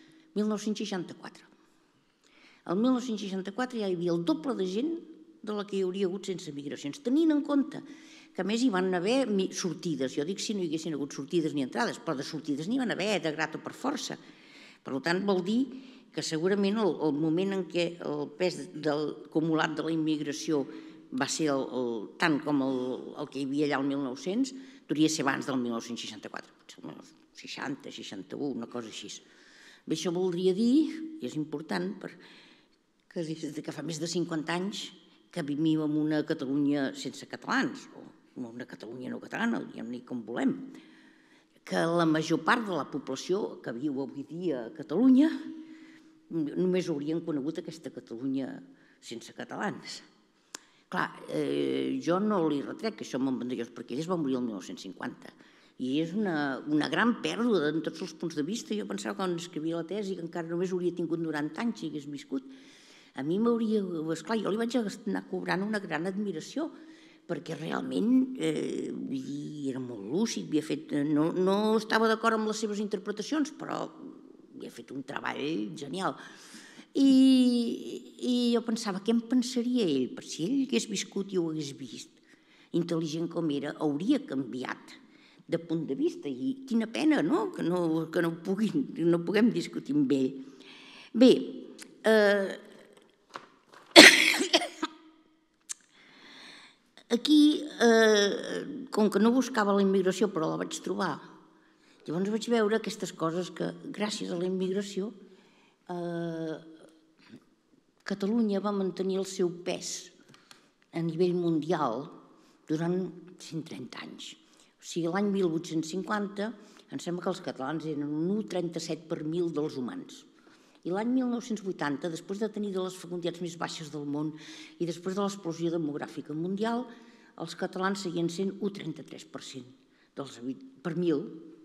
1964. El 1964 ja hi havia el doble de gent de la que hi hauria hagut sense migracions. Tenint en compte que a més hi van haver sortides. Jo dic si no hi haguessin hagut sortides ni entrades, però de sortides n'hi van haver, de grat o per força. Per tant, vol dir que segurament el moment en què el pes acumulat de la immigració va ser tant com el que hi havia allà el 1900, hauria de ser abans del 1964, 60, 61, una cosa així. Bé, això voldria dir, i és important, que des que fa més de 50 anys que vivim en una Catalunya sense catalans, o una Catalunya no catalana, diguem-ne com volem, que la major part de la població que viu avui dia a Catalunya només haurien conegut aquesta Catalunya sense catalans. Clar, jo no li retrec que això amb en Vandellós, perquè ell es va morir el 1950, i és una gran pèrdua en tots els punts de vista. Jo pensava quan escrivia la tesi que encara només hauria tingut 90 anys si hagués viscut. A mi m'hauria... Esclar, jo li vaig anar cobrant una gran admiració, perquè realment era molt lúcid, no estava d'acord amb les seves interpretacions, però havia fet un treball genial. I jo pensava, què em pensaria ell? Per si ell hagués viscut i ho hagués vist, intel·ligent com era, hauria canviat de punt de vista, i quina pena, no?, que no puguem discutir amb ell. Bé, aquí, com que no buscava la immigració, però la vaig trobar, llavors vaig veure aquestes coses que, gràcies a la immigració, Catalunya va mantenir el seu pes a nivell mundial durant 130 anys. O sigui, l'any 1850 em sembla que els catalans eren un 1,37 per 1.000 dels humans. I l'any 1980, després de tenir de les fecunditats més baixes del món i després de l'explosió demogràfica mundial, els catalans seguien sent 1,33% per 1.000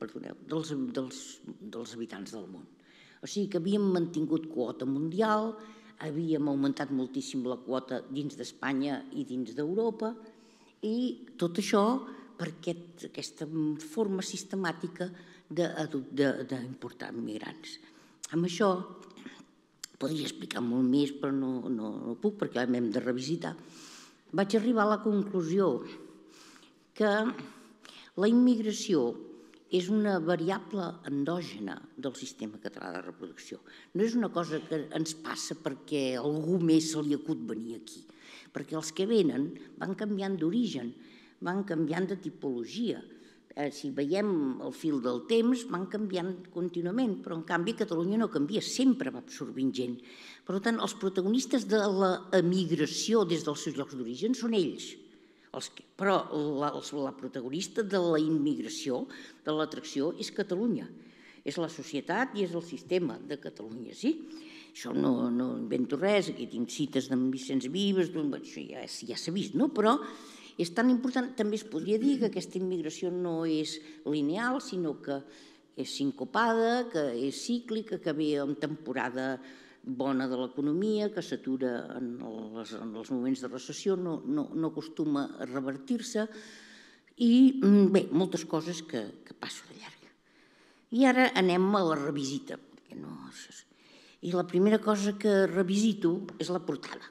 dels habitants del món. O sigui que havíem mantingut quota mundial, havíem augmentat moltíssim la quota dins d'Espanya i dins d'Europa, i tot això per aquesta forma sistemàtica d'importar migrants. Amb això podria explicar molt més, però no puc perquè l'hem de revisitar. Vaig arribar a la conclusió que la immigració és una variable endògena del sistema català de reproducció. No és una cosa que ens passa perquè a algú més se li acut venir aquí, perquè els que venen van canviant d'origen, van canviant de tipologia. Si veiem el fil del temps, van canviant contínuament, però en canvi Catalunya no canvia, sempre va absorbint gent. Per tant, els protagonistes de l'emigració des dels seus llocs d'origen són ells, però la protagonista de la immigració, de l'atracció, és Catalunya. És la societat i és el sistema de Catalunya, sí? això no invento res, aquí tinc cites d'en Vicenç Vives, això ja s'ha vist, no? Però és tan important, també es podria dir que aquesta immigració no és lineal, sinó que és sincopada, que és cíclica, que ve en temporada bona de l'economia, que s'atura en els moments de recessió, no acostuma a revertir-se, i bé, moltes coses que passo de llarga. I ara anem a la revisita. I la primera cosa que revisito és la portada.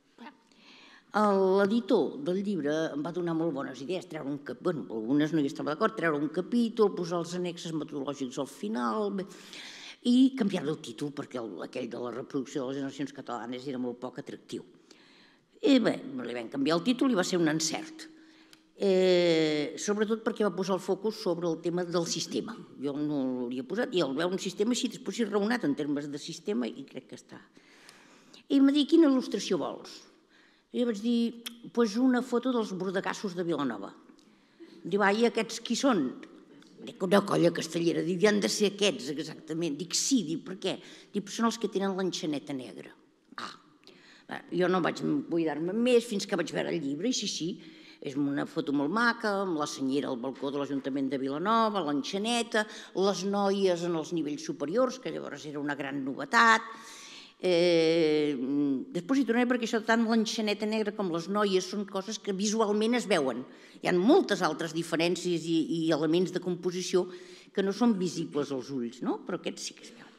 L'editor del llibre em va donar molt bones idees, treure un capítol, algunes no hi estava d'acord, treure un capítol, posar els annexes metodològics al final i canviar el títol perquè aquell de la reproducció de les generacions catalanes era molt poc atractiu. I bé, li vam canviar el títol i va ser un encert, sobretot perquè va posar el focus sobre el tema del sistema. Jo no l'hauria posat i al veure un sistema així, després s'hi ha raonat en termes de sistema i crec que està. I em va dir, quina il·lustració vols? I vaig dir, doncs una foto dels bordegassos de Vilanova. Diu, i aquests qui són? Dic, una colla castellera. Diu, han de ser aquests, exactament. Dic, sí, per què? Dic, són els que tenen l'enxaneta negra. Jo no vaig cuidar-me més fins que vaig veure el llibre, i sí, és una foto molt maca, amb la senyera al balcó de l'Ajuntament de Vilanova, l'enxaneta, les noies en els nivells superiors, que llavors era una gran novetat. Després hi tornaré perquè això tant l'enxaneta negra com les noies són coses que visualment es veuen. Hi ha moltes altres diferències i elements de composició que no són visibles als ulls, però aquests sí que es veuen.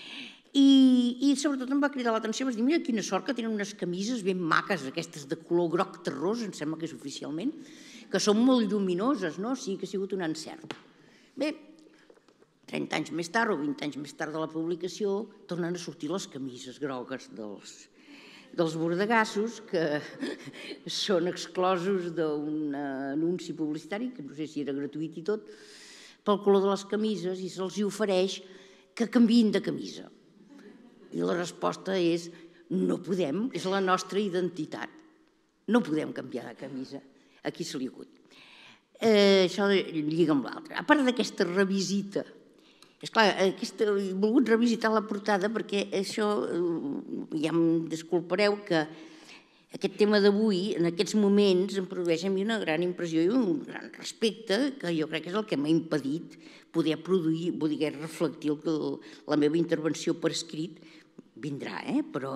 I sobretot em va cridar l'atenció, vaig dir, mira quina sort que tenen unes camises ben maques, aquestes de color groc terrós, em sembla que és oficialment, que són molt lluminoses, no? Sí que ha sigut un encert. Bé, 30 anys més tard o 20 anys més tard de la publicació tornen a sortir les camises grogues dels bordegassos que són exclosos d'un anunci publicitari, que no sé si era gratuït i tot, pel color de les camises i se'ls ofereix que canviïn de camisa. I la resposta és no podem, és la nostra identitat. No podem canviar de camisa. Aquí se li acut. Això lliga amb l'altre. A part d'aquesta revisita, esclar, he volgut revisitar la portada perquè això, ja em disculpareu que aquest tema d'avui, en aquests moments, em produeix a mi una gran impressió i un gran respecte, que jo crec que és el que m'ha impedit poder produir, poder reflectir la meva intervenció per escrit. Vindrà, però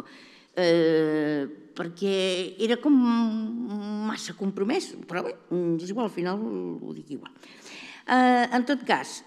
perquè era com massa compromès, però bé, és igual, al final ho dic igual. En tot cas,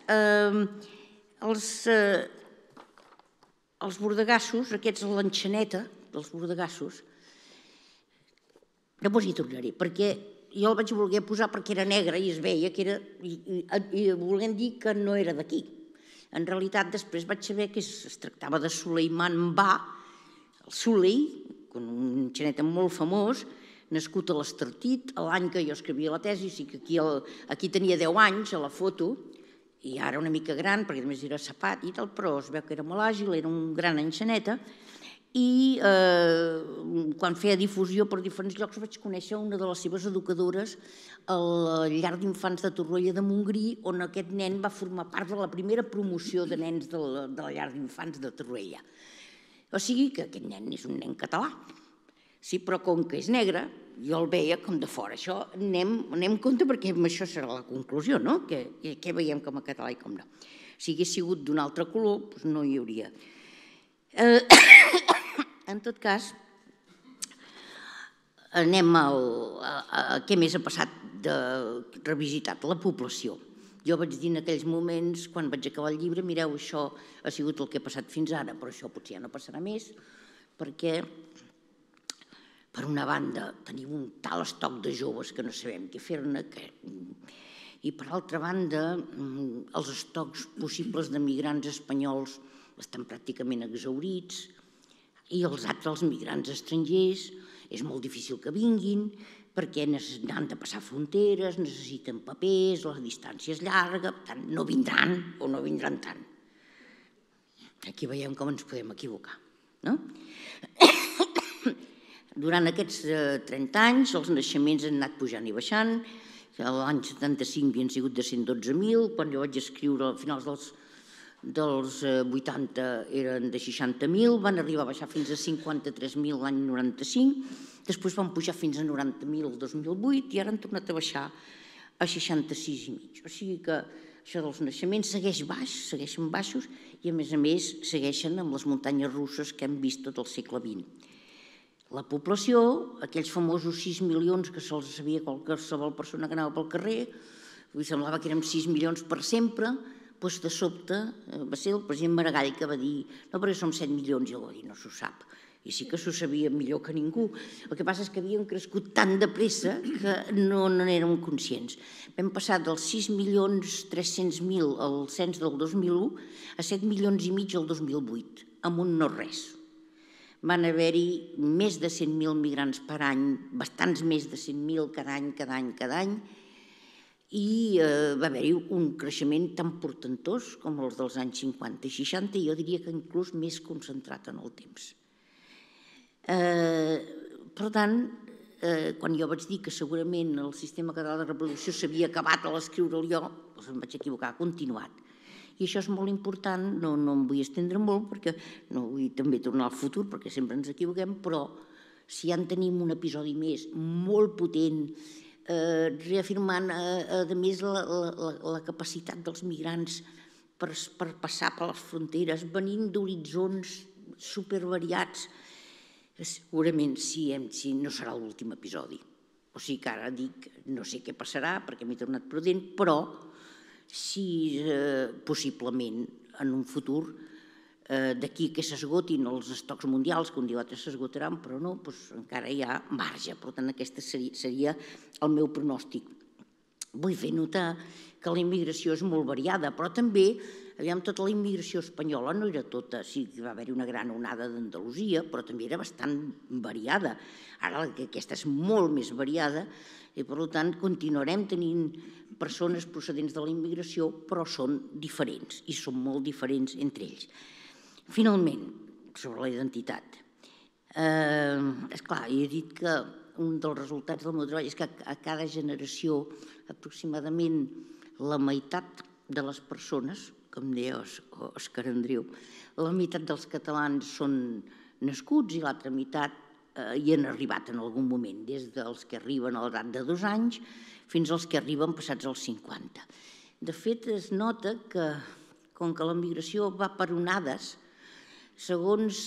els bordegassos, aquests, l'enxaneta dels bordegassos, després hi tornaré, perquè jo el vaig voler posar perquè era negre i es veia que era, i volent dir que no era d'aquí. En realitat, després vaig saber que es tractava de Suleiman Ba, el Suley, un enxaneta molt famós, nascut a l'Estartit, l'any que jo escrivia la tesi, sí que aquí tenia 10 anys a la foto, i ara una mica gran, perquè a més era sapat i tal, però es veu que era molt àgil, era un gran enxaneta, i quan feia difusió per diferents llocs vaig conèixer una de les seves educadores a la llar d'infants de Torroella de Montgrí, on aquest nen va formar part de la primera promoció de nens de la llar d'infants de Torroella. O sigui que aquest nen és un nen català. Sí, però com que és negre, jo el veia com de fora. Això anem compte perquè això serà la conclusió, no? Què veiem com a català i com no. Si hagués sigut d'un altre color, doncs no hi hauria. En tot cas, anem a què més ha passat de revisitat, la població. Jo vaig dir en aquells moments, quan vaig acabar el llibre, mireu, això ha sigut el que ha passat fins ara, però això potser ja no passarà més, perquè, per una banda, tenim un tal estoc de joves que no sabem què fer-ne, i per altra banda, els estocs possibles de migrants espanyols estan pràcticament exhaurits, i els altres migrants estrangers és molt difícil que vinguin perquè han de passar fronteres, necessiten papers, la distància és llarga, per tant, no vindran o no vindran tant. Aquí veiem com ens podem equivocar. Durant aquests 30 anys els naixements han anat pujant i baixant. L'any 75 havien sigut de 112.000, quan jo vaig escriure a finals dels 80 eren de 60.000, van arribar a baixar fins a 53.000 l'any 95, després van pujar fins a 90.000 el 2008 i ara han tornat a baixar a 66,5. O sigui que això dels naixements segueix baix, segueixen baixos i a més segueixen amb les muntanyes russes que hem vist tot el segle XX. La població, aquells famosos 6 milions que se'ls sabia qualsevol persona que anava pel carrer, semblava que érem 6 milions per sempre, doncs de sobte va ser el president Maragall que va dir no, perquè som 7 milions, i ell va dir no s'ho sap. I sí que s'ho sabia millor que ningú. El que passa és que havíem crescut tan de pressa que no n'érem conscients. Vam passar dels 6.300.000 al cens del 2001 a 7,5 milions el 2008, amb un no res. Van haver-hi més de 100.000 migrants per any, bastants més de 100.000 cada any, i va haver-hi un creixement tan portentós com els dels anys 50 i 60, i jo diria que inclús més concentrat en el temps. Per tant, quan jo vaig dir que segurament el sistema català de reproducció s'havia acabat a l'escriure'l jo, doncs em vaig equivocar, ha continuat. I això és molt important, no em vull estendre molt, perquè no vull també tornar al futur, perquè sempre ens equivoquem, però si ja en tenim un episodi més molt potent, reafirmant, a més, la capacitat dels migrants per passar per les fronteres, venint d'horitzons supervariats, segurament sí, no serà l'últim episodi. O sigui que ara dic, no sé què passarà, perquè m'he tornat prudent, però si possiblement en un futur, d'aquí que s'esgotin els estocs mundials, que un dia o altre s'esgotaran, però no, encara hi ha marge. Per tant, aquest seria el meu pronòstic. Vull fer notar que la immigració és molt variada, però també, tota la immigració espanyola no era tota, sí que va haver-hi una gran onada d'Andalusia, però també era bastant variada. Ara aquesta és molt més variada i, per tant, continuarem tenint persones procedents de la immigració, però són diferents i són molt diferents entre ells. Finalment, sobre la identitat. Esclar, he dit que un dels resultats del meu treball és que a cada generació aproximadament la meitat de les persones, com deia Òscar Andreu, la meitat dels catalans són nascuts i l'altra meitat hi han arribat en algun moment, des dels que arriben a l'edat de 2 anys fins als que arriben passats els 50. De fet, es nota que, com que la migració va per onades, segons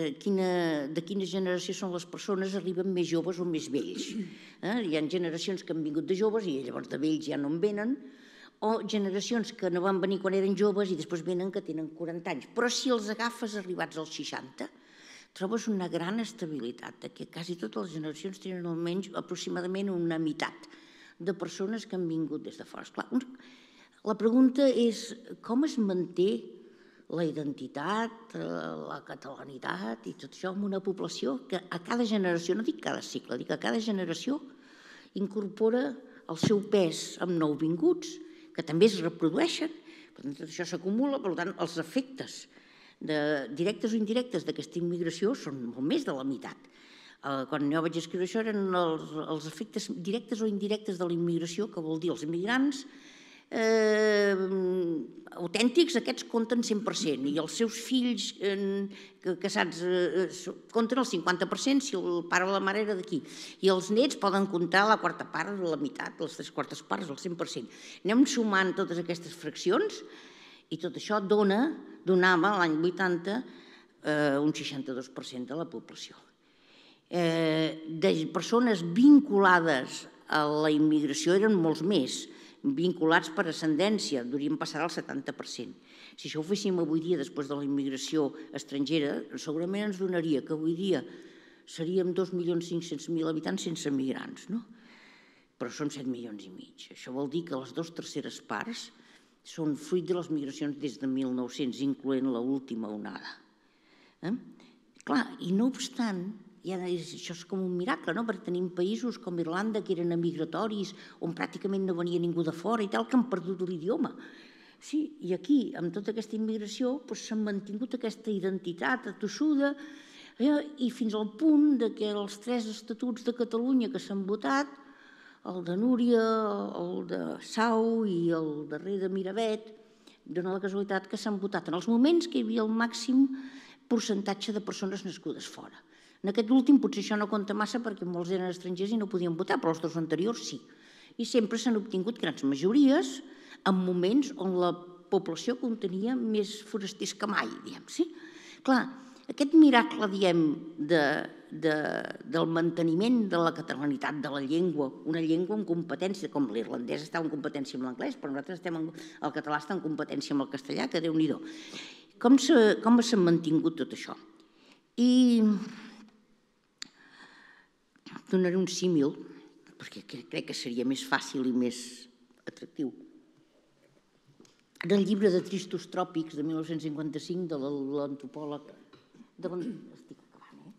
de quina generació són les persones, arriben més joves o més vells. Hi ha generacions que han vingut de joves i llavors de vells ja no en venen, o generacions que no van venir quan eren joves i després venen que tenen 40 anys. Però si els agafes arribats als 60, trobes una gran estabilitat, que quasi totes les generacions tenen almenys aproximadament una meitat de persones que han vingut des de fora. Esclar, la pregunta és com es manté la identitat, la catalanitat i tot això en una població que a cada generació, no dic cada segle, dic a cada generació incorpora el seu pes amb nouvinguts, que també es reprodueixen, per tant tot això s'acumula, per tant els efectes directes o indirectes d'aquesta immigració són molt més de la meitat. Quan jo vaig escriure això eren els efectes directes o indirectes de la immigració, que vol dir els immigrants autèntics, aquests compten 100%, i els seus fills casats compten el 50% si el pare o la mare era d'aquí, i els nets poden comptar la quarta part, la meitat, les 3/4 parts, el 100%. Anem sumant totes aquestes fraccions i tot això donava l'any 80 un 62% de la població. De persones vinculades a la immigració eren molts més, vinculats per ascendència, hauríem passat al 70%. Si això ho féssim avui dia, després de la immigració estrangera, segurament ens donaria que avui dia seríem 2.500.000 habitants sense migrants, no? Però són 7,5 milions. Això vol dir que les 2/3 parts són fruit de les migracions des de 1900, incloent l'última onada. Clar, i no obstant, això és com un miracle, perquè tenim països com Irlanda que eren emigratoris, on pràcticament no venia ningú de fora i tal, que han perdut l'idioma. Sí, i aquí, amb tota aquesta immigració, s'ha mantingut aquesta identitat tossuda i fins al punt que els 3 estatuts de Catalunya que s'han votat, el de Núria, el de Sau i el darrer de Miravet, dona la casualitat que s'han votat en els moments que hi havia el màxim percentatge de persones nascudes fora. En aquest últim potser això no compta massa perquè molts eren estrangers i no podien votar, però els dos anteriors sí. I sempre s'han obtingut grans majories en moments on la població contenia més forasters que mai, diguem, sí? Clar, aquest miracle, diguem, del manteniment de la catalanitat de la llengua, una llengua amb competència, com l'irlandès està en competència amb l'anglès, però nosaltres el català està en competència amb el castellà, que Déu-n'hi-do. Com s'ha mantingut tot això? I donaré un símil, perquè crec que seria més fàcil i més atractiu. En el llibre de Tristos tròpics de 1955 de l'antropòleg... Estic acabant,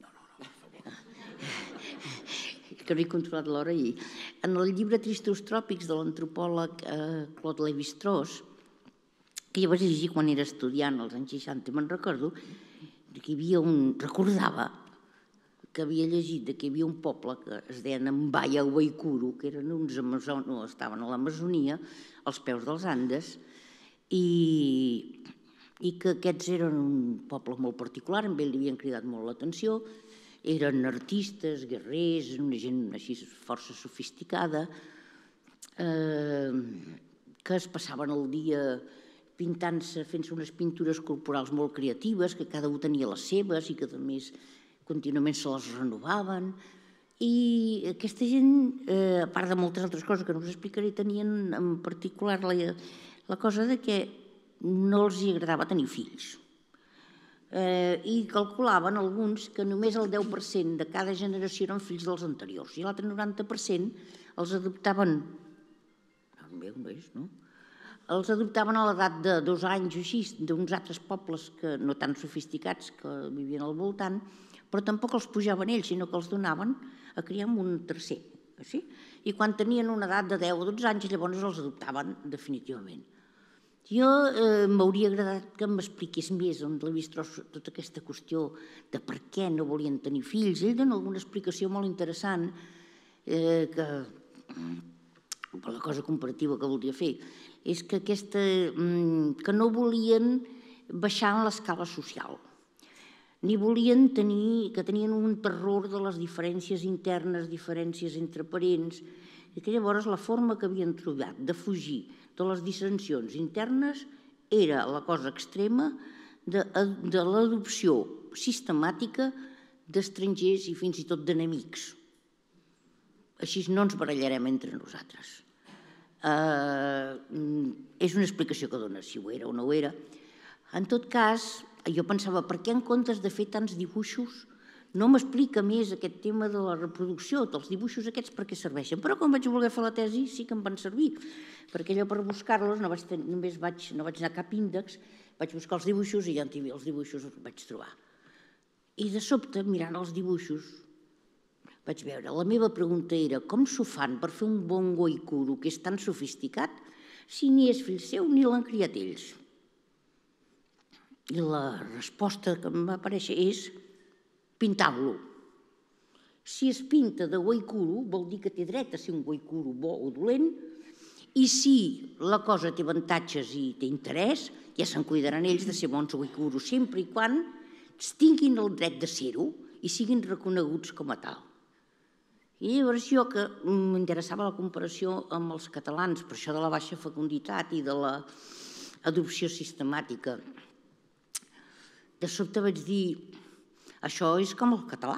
que no he controlat l'hora ahir. En el llibre Tristos tròpics de l'antropòleg Claude Lévi-Strauss, que jo vaig llegir quan era estudiant als anys 60, me'n recordo, que hi havia recordava que havia llegit que hi havia un poble que es deien Mbaya Waikuru, que eren uns amazones, estaven a l'Amazonia, als peus dels Andes, i que aquests eren un poble molt particular, amb ell li havien cridat molt l'atenció, eren artistes, guerrers, una gent així força sofisticada, que es passaven el dia pintant-se, fent-se unes pintures corporals molt creatives, que cada un tenia les seves i que a més contínuament se les renovaven. I aquesta gent, a part de moltes altres coses que no us explicaré, tenien en particular la cosa de que no els agradava tenir fills. I calculaven alguns que només el 10% de cada generació eren fills dels anteriors i l'altre 90% els adoptaven, els adoptaven a l'edat de 2 anys o així, d'uns altres pobles no tan sofisticats que vivien al voltant, però tampoc els pujaven ells, sinó que els donaven a criar amb un tercer. I quan tenien una edat de 10 o 12 anys, llavors els adoptaven definitivament. Jo m'hauria agradat que m'expliqués més on l'he vist tota aquesta qüestió de per què no volien tenir fills. Ell dona alguna explicació molt interessant, la cosa comparativa que voldria fer, és que no volien baixar en l'escala social, ni volien que tenien un terror de les diferències internes, diferències entre parents, i que llavors la forma que havien trobat de fugir de les dissensions internes era la cosa extrema de l'adopció sistemàtica d'estrangers i fins i tot d'enemics. Així no ens barallarem entre nosaltres. És una explicació que dona si ho era o no ho era. En tot cas, jo pensava, per què en comptes de fer tants dibuixos no m'explica més aquest tema de la reproducció, dels dibuixos aquests per què serveixen? Però quan vaig voler fer la tesi sí que em van servir, perquè allò per buscar-los no vaig anar a cap índex, vaig buscar els dibuixos i ja els dibuixos els vaig trobar. I de sobte, mirant els dibuixos, vaig veure, la meva pregunta era com s'ho fan per fer un bon Waikuru que és tan sofisticat si ni és fill seu ni l'han criat ells? I la resposta que em va aparèixer és pintar-lo. Si es pinta de Waikuru vol dir que té dret a ser un Waikuru bo o dolent, i si la cosa té avantatges i té interès, ja se'n cuidaran ells de ser bons Waikuru, sempre i quan tinguin el dret de ser-ho i siguin reconeguts com a tal. I llavors jo, que m'interessava la comparació amb els catalans, per això de la baixa fecunditat i de l'adopció sistemàtica, de sobte vaig dir, això és com el català,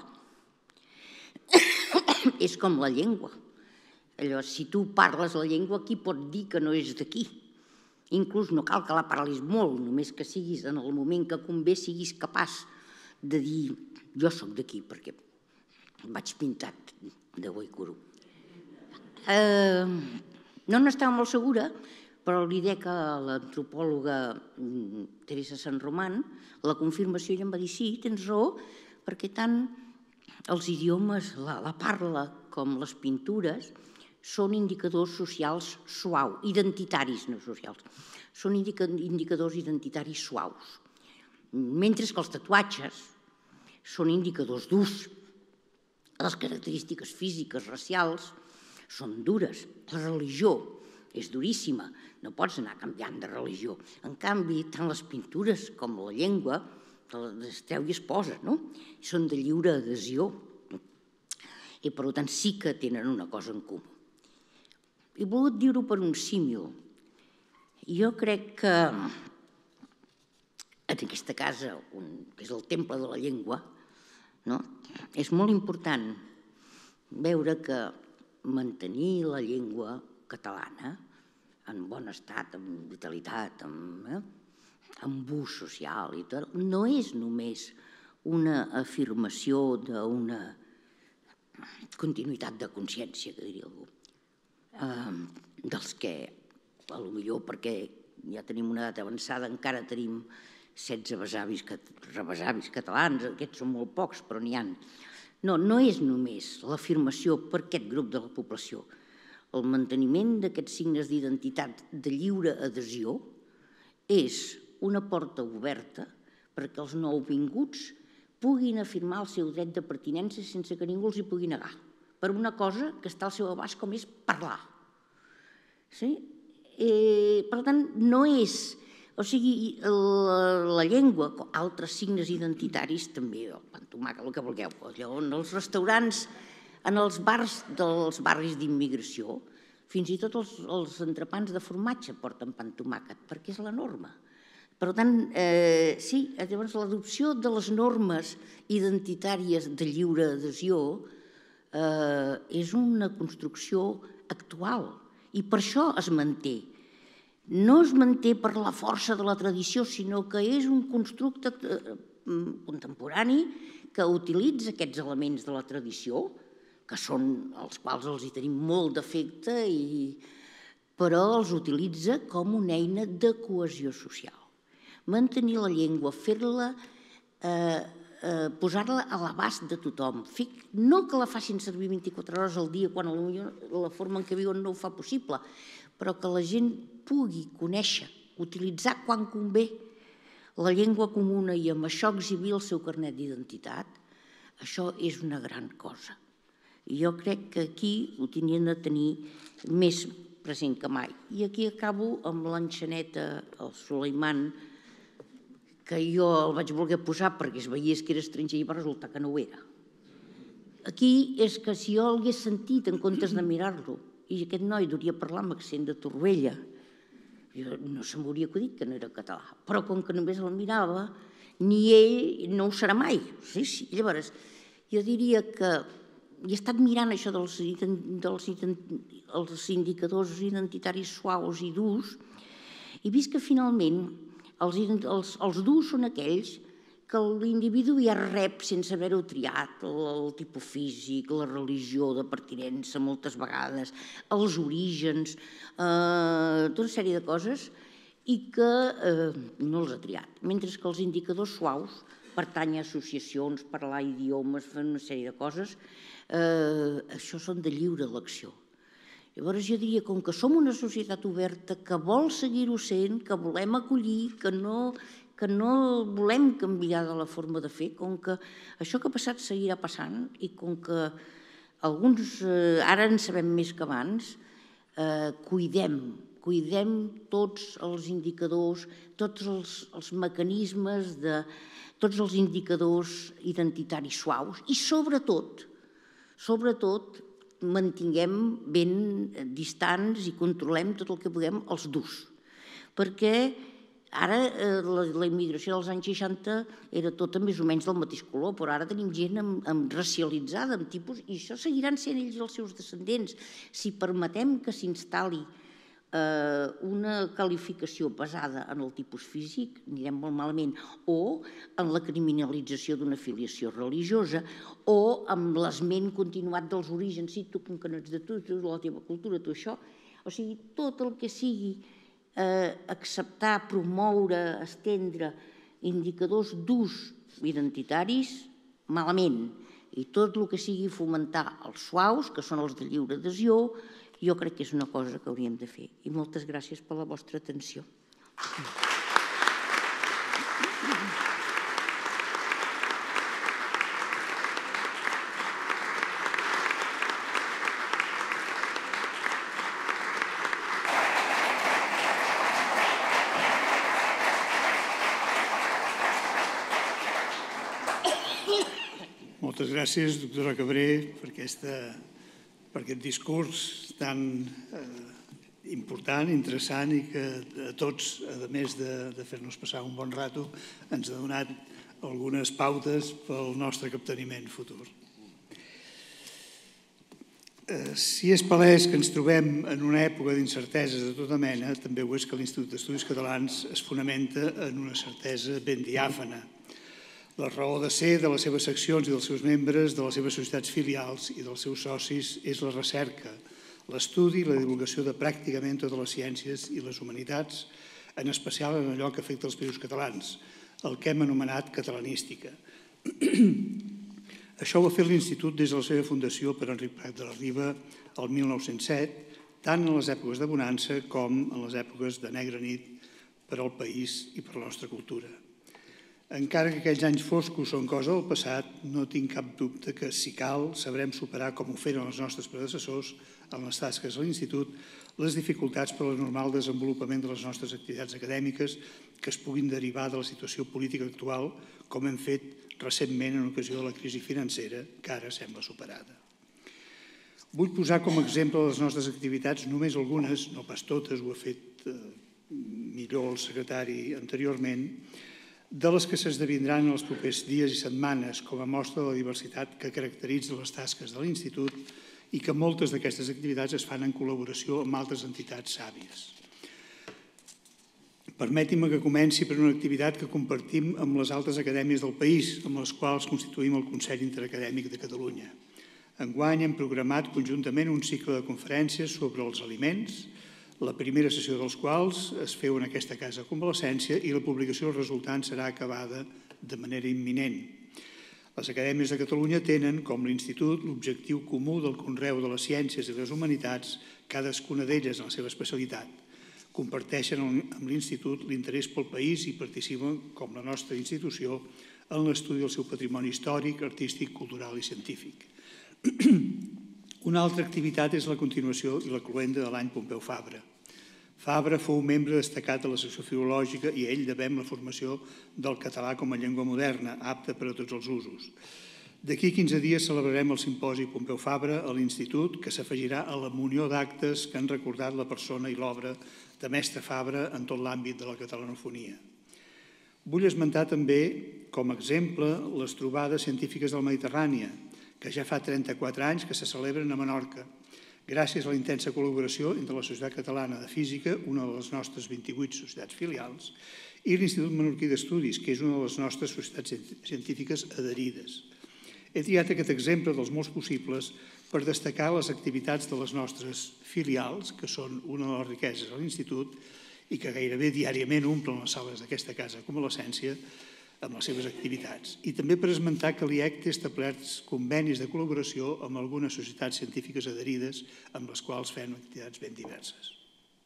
és com la llengua. Llavors, si tu parles la llengua, qui pot dir que no és d'aquí? Inclús no cal que la parlis molt, només que siguis, en el moment que convé, siguis capaç de dir jo soc d'aquí, perquè vaig pintat de Waikuru. No n'estava molt segura, però li dec a l'antropòloga Teresa San Román la confirmació i em va dir sí, tens raó, perquè tant els idiomes, la parla com les pintures són indicadors socials suaus, identitaris, no socials, són indicadors identitaris suaus, mentre que els tatuatges són indicadors durs. Les característiques físiques, racials, són dures. La religió és duríssima, no pots anar canviant de religió. En canvi, tant les pintures com la llengua, es treu i es posa, no? Són de lliure adhesió i per tant sí que tenen una cosa en comú. He volgut dir-ho per un símil. Jo crec que en aquesta casa, que és el temple de la llengua, és molt important veure que mantenir la llengua catalana en bon estat, amb vitalitat, amb ús social i tot, no és només una afirmació d'una continuïtat de consciència, que diria algú, dels que, potser perquè ja tenim una edat avançada, encara tenim 16 rebesavis catalans, aquests són molt pocs, però n'hi ha. No, no és només l'afirmació per aquest grup de la població. El manteniment d'aquests signes d'identitat de lliure adhesió és una porta oberta perquè els nouvinguts puguin afirmar el seu dret de pertinença sense que ningú els hi pugui negar, per una cosa que està al seu abast com és parlar. Per tant, no és... O sigui, la llengua, altres signes identitaris també, el pantomaca, el que vulgueu, en els restaurants, en els bars dels barris d'immigració, fins i tot els entrepans de formatge porten pantomàquet, perquè és la norma. Per tant, sí, llavors l'adopció de les normes identitàries de lliure adhesió és una construcció actual i per això es manté. No es manté per la força de la tradició, sinó que és un constructe contemporani que utilitza aquests elements de la tradició, que són els quals els hi tenim molt d'afecte, però els utilitza com una eina de cohesió social. Mantenir la llengua, fer-la, posar-la a l'abast de tothom, no que la facin servir 24 hores al dia quan la forma en què viuen no ho fa possible, però que la gent pugui conèixer, utilitzar quan convé la llengua comuna i amb això exhibir el seu carnet d'identitat, això és una gran cosa. I jo crec que aquí ho tenien de tenir més present que mai. I aquí acabo amb l'enxaneta, el Suleiman, que jo el vaig voler posar perquè es veiés que era estranger i va resultar que no ho era. Aquí és que si jo l'hagués sentit en comptes de mirar-lo i aquest noi duria parlar amb accent de Torroella, no se m'hauria acudit que no era català, però com que només el mirava, ni ell no ho serà mai. Llavors, jo diria que he estat mirant això dels indicadors identitaris suaus i durs i he vist que finalment els durs són aquells que l'individu ja rep sense haver-ho triat, el tipus físic, la religió de pertinença moltes vegades, els orígens, tota una sèrie de coses i que no els ha triat. Mentre que els indicadors suaus, pertany a associacions, parlar idiomes, fer una sèrie de coses, això són de lliure elecció. Llavors jo diria, com que som una societat oberta que vol seguir-ho sent, que volem acollir, que no volem canviar de la forma de fer, com que això que ha passat seguirà passant i com que alguns ara en sabem més que abans, cuidem tots els indicadors, tots els mecanismes, tots els indicadors identitaris suaus i sobretot mantinguem ben distants i controlem tot el que puguem els durs. Perquè ara la immigració dels anys 60 era tota més o menys del mateix color, però ara tenim gent racialitzada, amb tipus, i això seguiran sent ells els seus descendents. Si permetem que s'instal·li una qualificació basada en el tipus físic, anirem molt malament, o en la criminalització d'una filiació religiosa, o amb l'esment continuat dels orígens, si tu com que no ets de tu, la teva cultura, tu això. O sigui, tot el que sigui acceptar, promoure, estendre indicadors d'ús identitaris, malament. I tot el que sigui fomentar els suaus, que són els de lliure adhesió, jo crec que és una cosa que hauríem de fer. I moltes gràcies per la vostra atenció. Moltes gràcies, doctora Cabré, per aquest discurs tan important, interessant i que a tots, a més de fer-nos passar un bon rato, ens ha donat algunes pautes pel nostre capteniment futur. Si és palès que ens trobem en una època d'incerteses de tota mena, també ho és que l'Institut d'Estudis Catalans es fonamenta en una certesa ben diàfana. La raó de ser de les seves seccions i dels seus membres, de les seves societats filials i dels seus socis és la recerca, l'estudi i la divulgació de pràcticament totes les ciències i les humanitats, en especial en allò que afecta els països catalans, el que hem anomenat catalanística. Això ho ha fet l'Institut des de la seva fundació per Enric Prat de la Riba el 1907, tant en les èpoques de bonança com en les èpoques de negra nit per al país i per la nostra cultura. Encara que aquells anys foscos són cosa del passat, no tinc cap dubte que, si cal, sabrem superar, com ho feren els nostres predecessors en les tasques de l'Institut, les dificultats per al normal desenvolupament de les nostres activitats acadèmiques que es puguin derivar de la situació política actual, com hem fet recentment en ocasió de la crisi financera, que ara sembla superada. Vull posar com a exemple les nostres activitats, només algunes, no pas totes, ho ha fet millor el secretari anteriorment, de les que s'esdevindran en els propers dies i setmanes com a mostra de la diversitat que caracteritza les tasques de l'Institut i que moltes d'aquestes activitats es fan en col·laboració amb altres entitats sàvies. Permetin-me que comenci per una activitat que compartim amb les altres acadèmies del país, amb les quals constituïm el Consell Interacadèmic de Catalunya. Enguany hem programat conjuntament un cicle de conferències sobre els aliments, la primera sessió dels quals es feu en aquesta casa de convalescència i la publicació resultant serà acabada de manera imminent. Les acadèmies de Catalunya tenen, com l'Institut, l'objectiu comú del conreu de les ciències i les humanitats, cadascuna d'elles en la seva especialitat. Comparteixen amb l'Institut l'interès pel país i participen, com la nostra institució, en l'estudi del seu patrimoni històric, artístic, cultural i científic. Una altra activitat és la continuació i la cloenda de l'any Pompeu Fabra. Fabra fou membre destacat de la secció filològica i a ell devem la formació del català com a llengua moderna, apta per a tots els usos. D'aquí 15 dies celebrarem el simposi Pompeu Fabra a l'Institut, que s'afegirà a la munió d'actes que han recordat la persona i l'obra de mestre Fabra en tot l'àmbit de la catalanofonia. Vull esmentar també, com a exemple, les trobades científiques de la Mediterrània, que ja fa 34 anys que se celebren a Menorca, gràcies a la intensa col·laboració entre la Societat Catalana de Física, una de les nostres 28 societats filials, i l'Institut Menorquí d'Estudis, que és una de les nostres societats científiques adherides. He triat aquest exemple dels molts possibles per destacar les activitats de les nostres filials, que són una de les riqueses de l'Institut i que gairebé diàriament omplen les sales d'aquesta casa de convalescència amb les seves activitats. I també per esmentar que l'IEC té establerts convenis de col·laboració amb algunes societats científiques adherides amb les quals fem activitats ben diverses.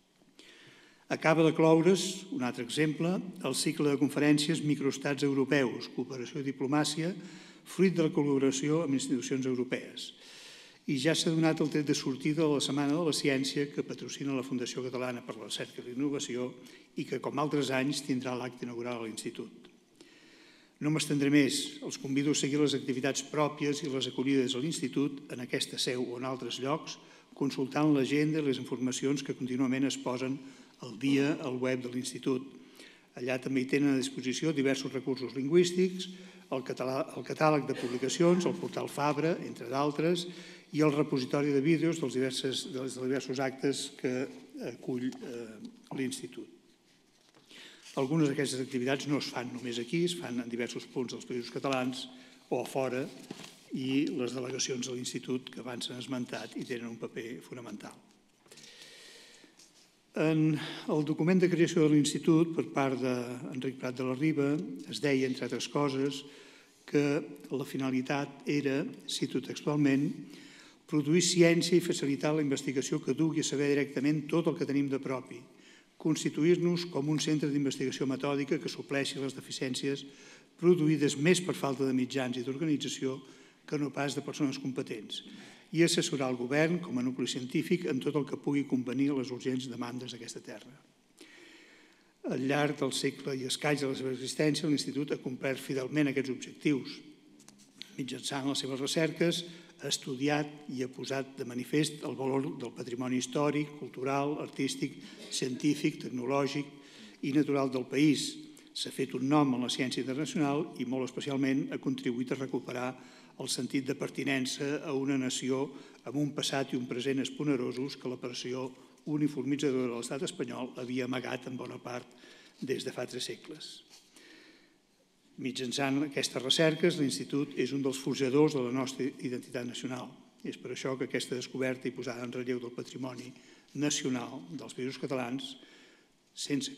Acaba de cloure's, un altre exemple, el cicle de conferències Microestats europeus, cooperació i diplomàcia, fruit de la col·laboració amb institucions europees. I ja s'ha donat el tret de sortida de la Setmana de la Ciència que patrocina la Fundació Catalana per la Recerca i la Innovació i que, com altres anys, tindrà l'acte inaugural a l'Institut. No m'estendré més, els convido a seguir les activitats pròpies i les acollides a l'Institut en aquesta seu o en altres llocs, consultant l'agenda i les informacions que contínuament es posen al dia al web de l'Institut. Allà també hi tenen a disposició diversos recursos lingüístics, el catàleg de publicacions, el portal Fabra, entre d'altres, i el repositori de vídeos dels diversos actes que acull l'Institut. Algunes d'aquestes activitats no es fan només aquí, es fan en diversos punts dels països catalans o a fora i les delegacions de l'Institut que abans s'han esmentat i tenen un paper fonamental. En el document de creació de l'Institut per part d'Enric Prat de la Riba es deia, entre altres coses, que la finalitat era, cito textualment, produir ciència i facilitar la investigació que dugui a saber directament tot el que tenim de propi, constituir-nos com un centre d'investigació metòdica que supleixi les deficiències produïdes més per falta de mitjans i d'organització que no pas de persones competents i assessorar el govern com a nucli científic en tot el que pugui convenir a les urgents demandes d'aquesta terra. Al llarg del segle i escaig de la seva existència, l'Institut ha complert fidelment aquests objectius. Mitjançant les seves recerques, ha estudiat i ha posat de manifest el valor del patrimoni històric, cultural, artístic, científic, tecnològic i natural del país. S'ha fet un nom en la ciència internacional i molt especialment ha contribuït a recuperar el sentit de pertinença a una nació amb un passat i un present esponerosos que la pressió uniformitzadora de l'estat espanyol havia amagat en bona part des de fa 3 segles. Mitjançant aquestes recerques, l'Institut és un dels forjadors de la nostra identitat nacional. És per això que aquesta descoberta i posada en relleu del patrimoni nacional dels Països Catalans, sense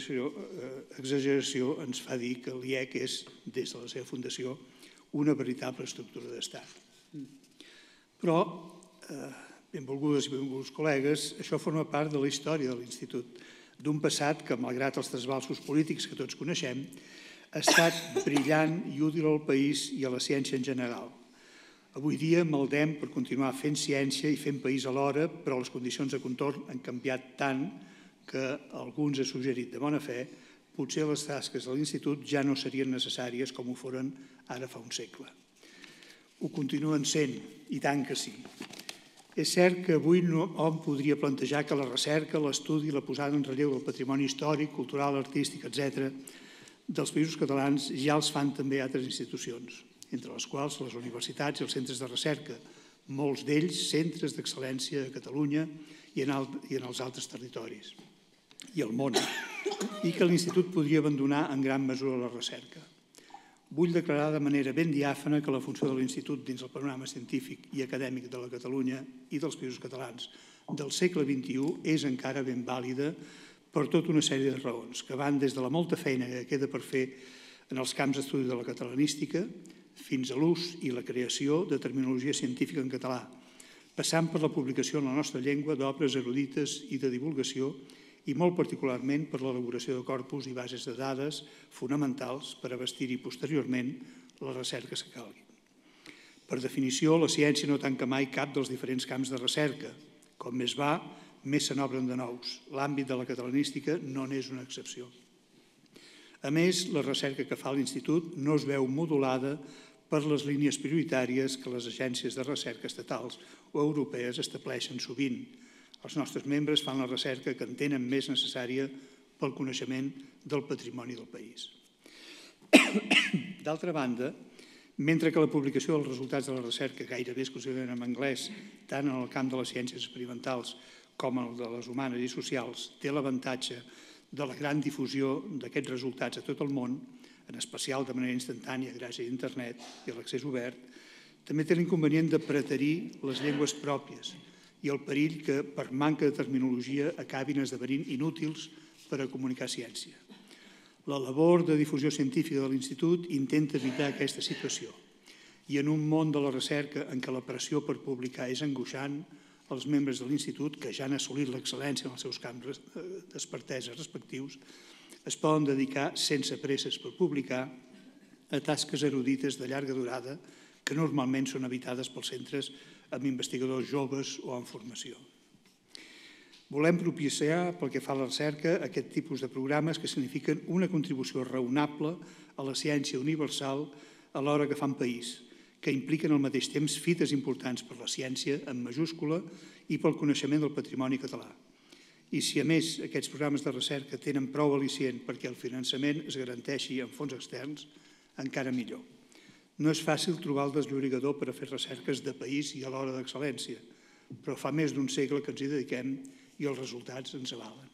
exageració, ens fa dir que l'IEC és, des de la seva fundació, una veritable estructura d'estat. Però, benvolgudes i benvolguts col·legues, això forma part de la història de l'Institut, d'un passat que, malgrat els trasbalsos polítics que tots coneixem, ha estat brillant i útil al país i a la ciència en general. Avui dia maldem per continuar fent ciència i fent país alhora, però les condicions de contorn han canviat tant que alguns han suggerit de bona fe potser les tasques de l'Institut ja no serien necessàries com ho foren ara fa un segle. Ho continuen sent, i tant que sí. És cert que avui hom podria plantejar que la recerca, l'estudi i la posada en relleu del patrimoni històric, cultural, artístic, etc., dels Països Catalans ja els fan també altres institucions, entre les quals les universitats i els centres de recerca, molts d'ells centres d'excel·lència a Catalunya i en els altres territoris i al món, i que l'Institut podria abandonar en gran mesura la recerca. Vull declarar de manera ben diàfana que la funció de l'Institut dins el panorama científic i acadèmic de la Catalunya i dels Països Catalans del segle XXI és encara ben vàlida per tota una sèrie de raons, que van des de la molta feina que queda per fer en els camps d'estudi de la catalanística fins a l'ús i la creació de terminologia científica en català, passant per la publicació en la nostra llengua d'obres erudites i de divulgació i molt particularment per l'elaboració de corpus i bases de dades fonamentals per abastir-hi posteriorment les recerques que calguin. Per definició, la ciència no tanca mai cap dels diferents camps de recerca. Com més va, més se n'obren de nous. L'àmbit de la catalanística no n'és una excepció. A més, la recerca que fa l'Institut no es veu modulada per les línies prioritàries que les agències de recerca estatals o europees estableixen sovint. Els nostres membres fan la recerca que entenen més necessària pel coneixement del patrimoni del país. D'altra banda, mentre que la publicació dels resultats de la recerca gairebé exclusivament en anglès, tant en el camp de les ciències experimentals com en el de les humanes i socials, té l'avantatge de la gran difusió d'aquests resultats a tot el món, en especial de manera instantània gràcies a internet i a l'accés obert, també té l'inconvenient de preterir les llengües pròpies i el perill que, per manca de terminologia, acabin esdevenint inútils per a comunicar ciència. La labor de difusió científica de l'Institut intenta evitar aquesta situació i en un món de la recerca en què la pressió per publicar és angoixant, els membres de l'Institut, que ja han assolit l'excel·lència en els seus camps d'expertesa respectius, es poden dedicar sense presses per publicar a tasques erudites de llarga durada que normalment són evitades pels centres amb investigadors joves o en formació. Volem propiciar, pel que fa a la recerca, aquest tipus de programes que signifiquen una contribució raonable a la ciència universal alhora que fan país, que impliquen al mateix temps fites importants per la ciència, en majúscula, i pel coneixement del patrimoni català. I si, a més, aquests programes de recerca tenen prou al·licient perquè el finançament es garanteixi en fons externs, encara millor. No és fàcil trobar el desllorigador per a fer recerques de país i alhora d'excel·lència, però fa més d'un segle que ens hi dediquem i els resultats ens avalen.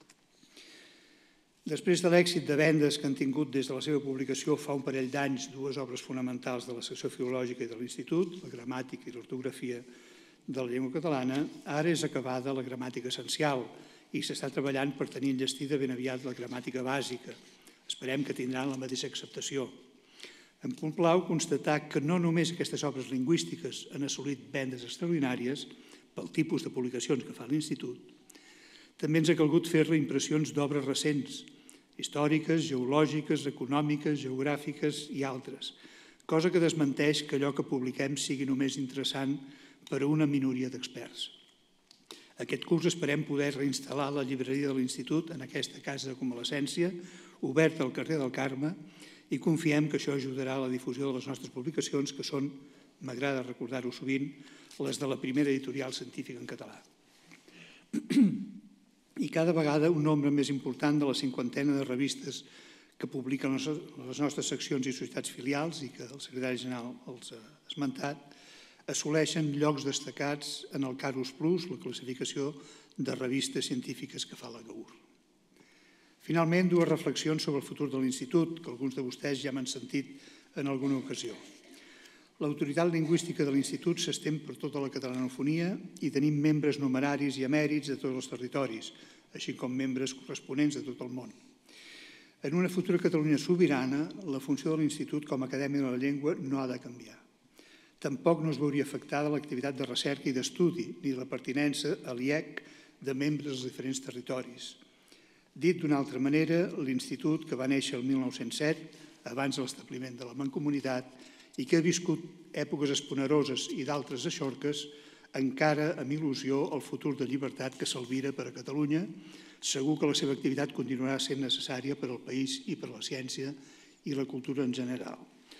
Després de l'èxit de vendes que han tingut des de la seva publicació fa un parell d'anys dues obres fonamentals de la secció filològica i de l'Institut, la gramàtica i l'ortografia de la llengua catalana, ara és acabada la gramàtica essencial i s'està treballant per tenir enllestida ben aviat la gramàtica bàsica. Esperem que tindran la mateixa acceptació. Em complau constatar que no només aquestes obres lingüístiques han assolit vendes extraordinàries pel tipus de publicacions que fa l'Institut, també ens ha calgut fer reimpressions d'obres recents, històriques, geològiques, econòmiques, geogràfiques i altres, cosa que desmenteix que allò que publiquem sigui només interessant per a una minoria d'experts. Aquest curs esperem poder reinstal·lar la llibreria de l'Institut en aquesta casa de convalescència, oberta al carrer del Carme, i confiem que això ajudarà a la difusió de les nostres publicacions, que són, m'agrada recordar-ho sovint, les de la primera editorial científica en català. I cada vegada un nombre més important de la 50ena de revistes que publiquen les nostres seccions i societats filials i que el secretari general els ha esmentat, assoleixen llocs destacats en el Carus Plus, la classificació de revistes científiques que fa la GAUR. Finalment, dues reflexions sobre el futur de l'Institut, que alguns de vostès ja m'han sentit en alguna ocasió. L'autoritat lingüística de l'Institut s'estén per tota la catalanofonia i tenim membres numeraris i emèrits de tots els territoris, així com membres corresponents de tot el món. En una futura Catalunya sobirana, la funció de l'Institut com a acadèmia de la llengua no ha de canviar. Tampoc no es veuria afectada l'activitat de recerca i d'estudi, ni la pertinença a l'IEC de membres dels diferents territoris. Dit d'una altra manera, l'Institut, que va néixer el 1907, abans de l'establiment de la Mancomunitat, i que ha viscut èpoques esponeroses i d'altres eixorques, encara amb il·lusió el futur de llibertat que s'albira per a Catalunya. Segur que la seva activitat continuarà sent necessària per al país i per a la ciència i la cultura en general.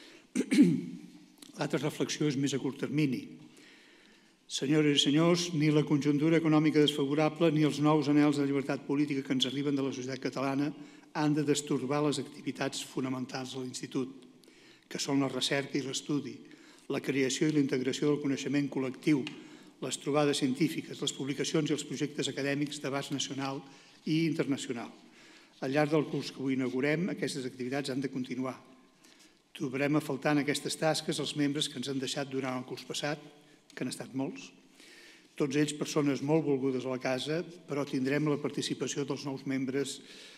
L'altra reflexió és més a curt termini. Senyores i senyors, ni la conjuntura econòmica desfavorable ni els nous anhels de llibertat política que ens arriben de la societat catalana han de destorbar les activitats fonamentals de l'Institut, que són la recerca i l'estudi, la creació i la integració del coneixement col·lectiu, les trobades científiques, les publicacions i els projectes acadèmics d'abast nacional i internacional. Al llarg del curs que avui inaugurem, aquestes activitats han de continuar. Trobarem a faltar en aquestes tasques els membres que ens han deixat durant el curs passat, que han estat molts, tots ells persones molt volgudes a la casa, però tindrem la participació dels nous membres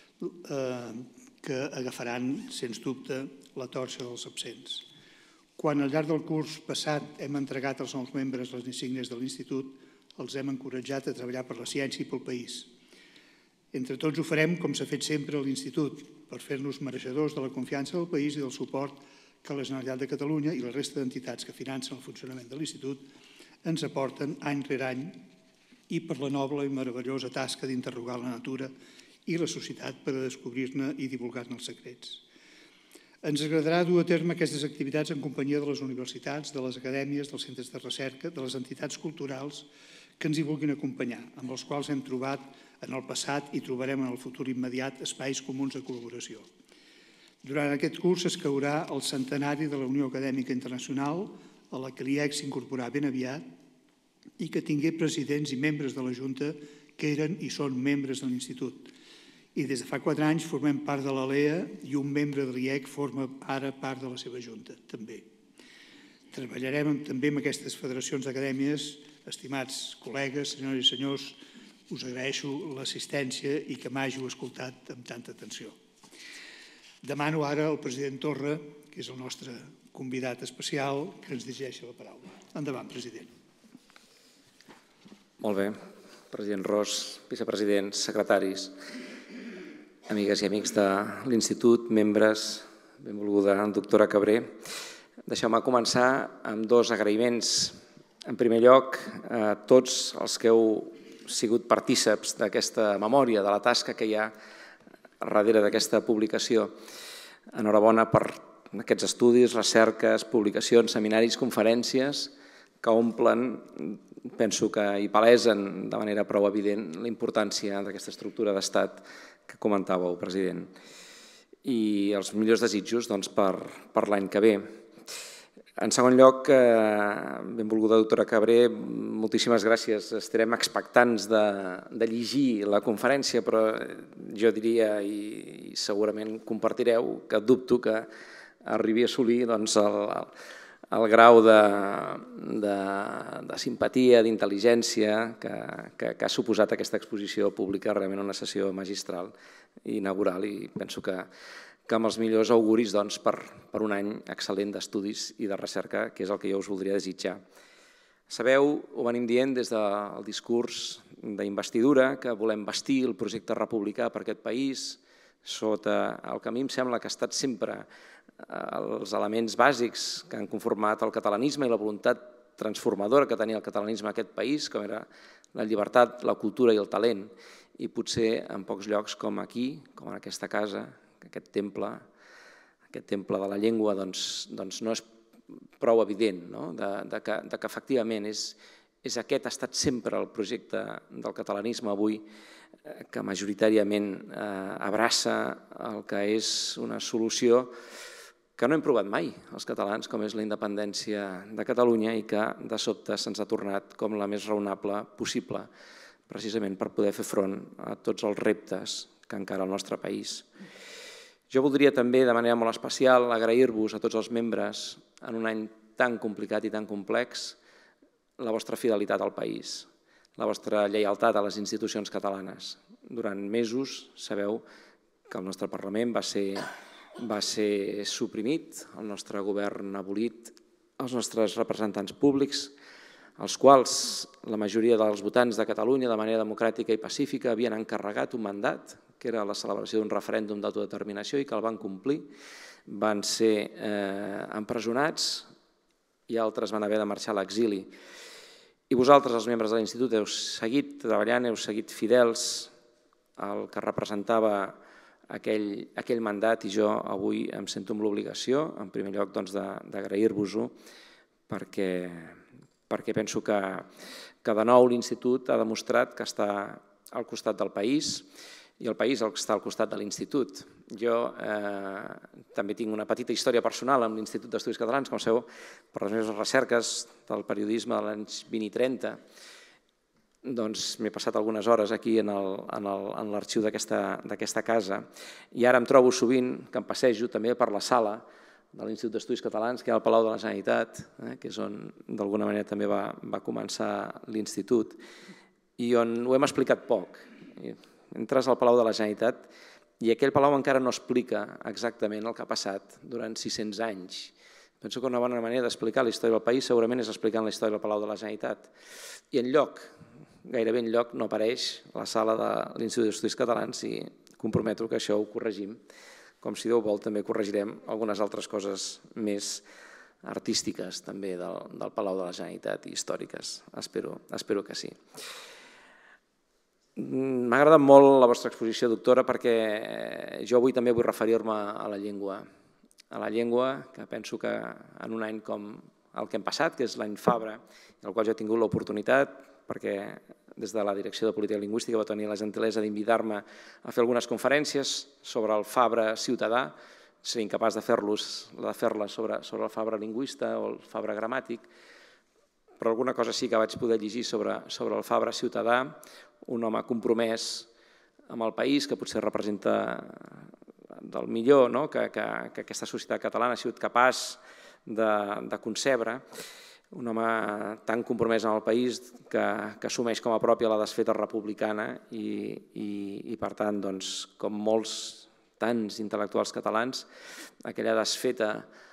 que agafaran, sens dubte, la torxa dels absents. Quan al llarg del curs passat hem entregat als nous membres les insígnies de l'Institut, els hem encoratjat a treballar per la ciència i pel país. Entre tots ho farem, com s'ha fet sempre a l'Institut, per fer-nos mereixedors de la confiança del país i del suport que la Generalitat de Catalunya i la resta d'entitats que financen el funcionament de l'Institut ens aporten any rere any i per la noble i meravellosa tasca d'interrogar la natura i la societat per a descobrir-ne i divulgar-ne els secrets. Ens agradarà dur a terme aquestes activitats en companyia de les universitats, de les acadèmies, dels centres de recerca, de les entitats culturals que ens hi vulguin acompanyar, amb els quals hem trobat en el passat i trobarem en el futur immediat espais comuns de col·laboració. Durant aquest curs es caurà el centenari de la Unió Acadèmica Internacional, a la que l'IEC s'incorporarà ben aviat, i que tingué presidents i membres de la Junta que eren i són membres de l'Institut. I des de fa 4 anys formem part de la LEA i un membre de l'IEC forma ara part de la seva Junta, també. Treballarem també amb aquestes federacions d'acadèmies. Estimats col·legues, senyores i senyors, us agraeixo l'assistència i que m'hàgiu escoltat amb tanta atenció. Demano ara al president Torra, que és el nostre convidat especial, que ens dirigeixi la paraula. Endavant, president. Molt bé. President Ros, vicepresidents, secretaris, amigues i amics de l'Institut, membres, benvolguda doctora Cabré. Deixeu-me començar amb 2 agraïments. En primer lloc, a tots els que heu sigut partíceps d'aquesta memòria, de la tasca que hi ha darrere d'aquesta publicació. Enhorabona per aquests estudis, recerques, publicacions, seminaris, conferències que omplen, penso que hi palesen de manera prou evident la importància d'aquesta estructura d'estat que comentàveu, president. I els millors desitjos per l'any que ve. En segon lloc, benvolguda doctora Cabré, moltíssimes gràcies. Estarem expectants de llegir la conferència, però jo diria, i segurament compartireu, que dubto que arribi a assolir el grau de simpatia, d'intel·ligència que ha suposat aquesta exposició pública, realment una sessió magistral i inaugural, i penso que amb els millors auguris per un any excel·lent d'estudis i de recerca, que és el que jo us voldria desitjar. Sabeu, ho venim dient des del discurs d'investidura, que volem bastir el projecte republicà per aquest país sota el que a mi em sembla que ha estat sempre els elements bàsics que han conformat el catalanisme i la voluntat transformadora que tenia el catalanisme en aquest país, com era la llibertat, la cultura i el talent. I potser en pocs llocs com aquí, com en aquesta casa, aquest temple, aquest temple de la llengua doncs no és prou evident, de que efectivament és aquest ha estat sempre el projecte del catalanisme avui, que majoritàriament abraça el que és una solució que no hem provat mai els catalans, com és la independència de Catalunya, i que de sobte se'ns ha tornat com la més raonable possible, precisament per poder fer front a tots els reptes que encara el nostre país. Jo voldria també, de manera molt especial, agrair-vos a tots els membres en un any tan complicat i tan complex la vostra fidelitat al país, la vostra lleialtat a les institucions catalanes. Durant mesos sabeu que el nostre Parlament va ser suprimit, el nostre govern abolit, els nostres representants públics, els quals la majoria dels votants de Catalunya de manera democràtica i pacífica havien encarregat un mandat, que era la celebració d'un referèndum d'autodeterminació i que el van complir, van ser empresonats i altres van haver de marxar a l'exili. I vosaltres, els membres de l'Institut, heu seguit treballant, heu seguit fidels al que representava aquell mandat, i jo avui em sento amb l'obligació, en primer lloc, d'agrair-vos-ho, perquè penso que de nou l'Institut ha demostrat que està al costat del país i el país està al costat de l'Institut. Jo també tinc una petita història personal amb l'Institut d'Estudis Catalans, com sabeu, per les meves recerques del periodisme de l'any 20 i 30, doncs m'he passat algunes hores aquí en l'arxiu d'aquesta casa i ara em trobo sovint que em passejo també per la sala de l'Institut d'Estudis Catalans, que hi ha al Palau de la Generalitat, que és on d'alguna manera també va començar l'Institut, i on ho hem explicat poc. Entres al Palau de la Generalitat i aquell palau encara no explica exactament el que ha passat durant 600 anys. Penso que una bona manera d'explicar la història del país segurament és explicant la història del Palau de la Generalitat. I enlloc, gairebé enlloc, no apareix la sala de l'Institut d'Estudis Catalans i comprometo que això ho corregim. Com si Déu vol també corregirem algunes altres coses més artístiques també del Palau de la Generalitat i històriques. Espero que sí. M'ha agradat molt la vostra exposició, doctora, perquè jo avui també vull referir-me a la llengua, que penso que en un any com el que hem passat, que és l'any Fabra, en el qual jo he tingut l'oportunitat, perquè des de la Direcció de Política Lingüística va tenir la gentilesa d'invitar-me a fer algunes conferències sobre el Fabra ciutadà, ser incapaç de fer-la sobre el Fabra lingüista o el Fabra gramàtic, però alguna cosa sí que vaig poder llegir sobre el Fabra ciutadà, un home compromès amb el país, que potser representa del millor que aquesta societat catalana ha sigut capaç de concebre, un home tan compromès amb el país que assumeix com a pròpia la desfeta republicana i per tant, com molts, tants intel·lectuals catalans, aquella desfeta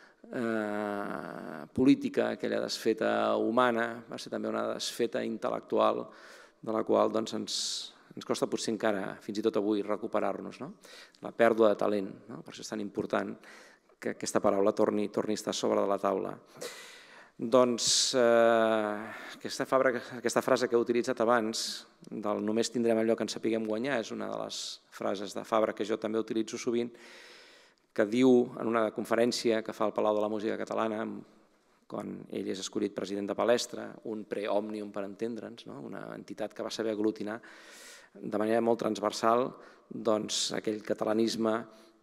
política, aquella desfeta humana, va ser també una desfeta intel·lectual de la qual ens costa potser encara, fins i tot avui, recuperar-nos. La pèrdua de talent, per això és tan important que aquesta paraula torni a estar sobre de la taula. Doncs aquesta frase que he utilitzat abans, del només tindrem allò que en sapiguem guanyar, és una de les frases de Fabra que jo també utilitzo sovint, que diu en una conferència que fa al Palau de la Música Catalana, quan ell és escollit president de Palestra, un pre-òmnium per entendre'ns, una entitat que va saber aglutinar de manera molt transversal aquell catalanisme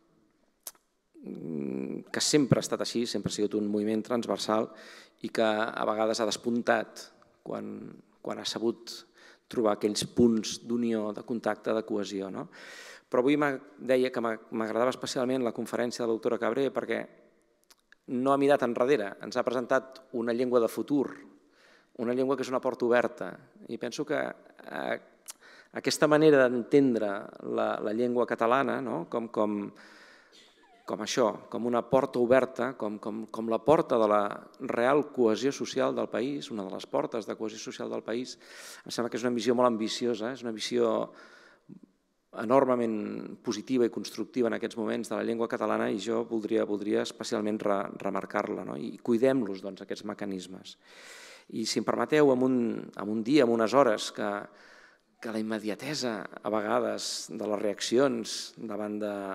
que sempre ha estat així, sempre ha sigut un moviment transversal i que a vegades ha despuntat quan ha sabut trobar aquells punts d'unió, de contacte, de cohesió. Però avui deia que m'agradava especialment la conferència de la doctora Cabré perquè no ha mirat enrere, ens ha presentat una llengua de futur, una llengua que és una porta oberta. I penso que aquesta manera d'entendre la llengua catalana com això, com una porta oberta, com la porta de la real cohesió social del país, una de les portes de cohesió social del país, em sembla que és una visió molt ambiciosa, és una visió enormement positiva i constructiva en aquests moments de la llengua catalana i jo voldria especialment remarcar-la i cuidem-los aquests mecanismes. I si em permeteu, en un dia, en unes hores, que la immediatesa a vegades de les reaccions davant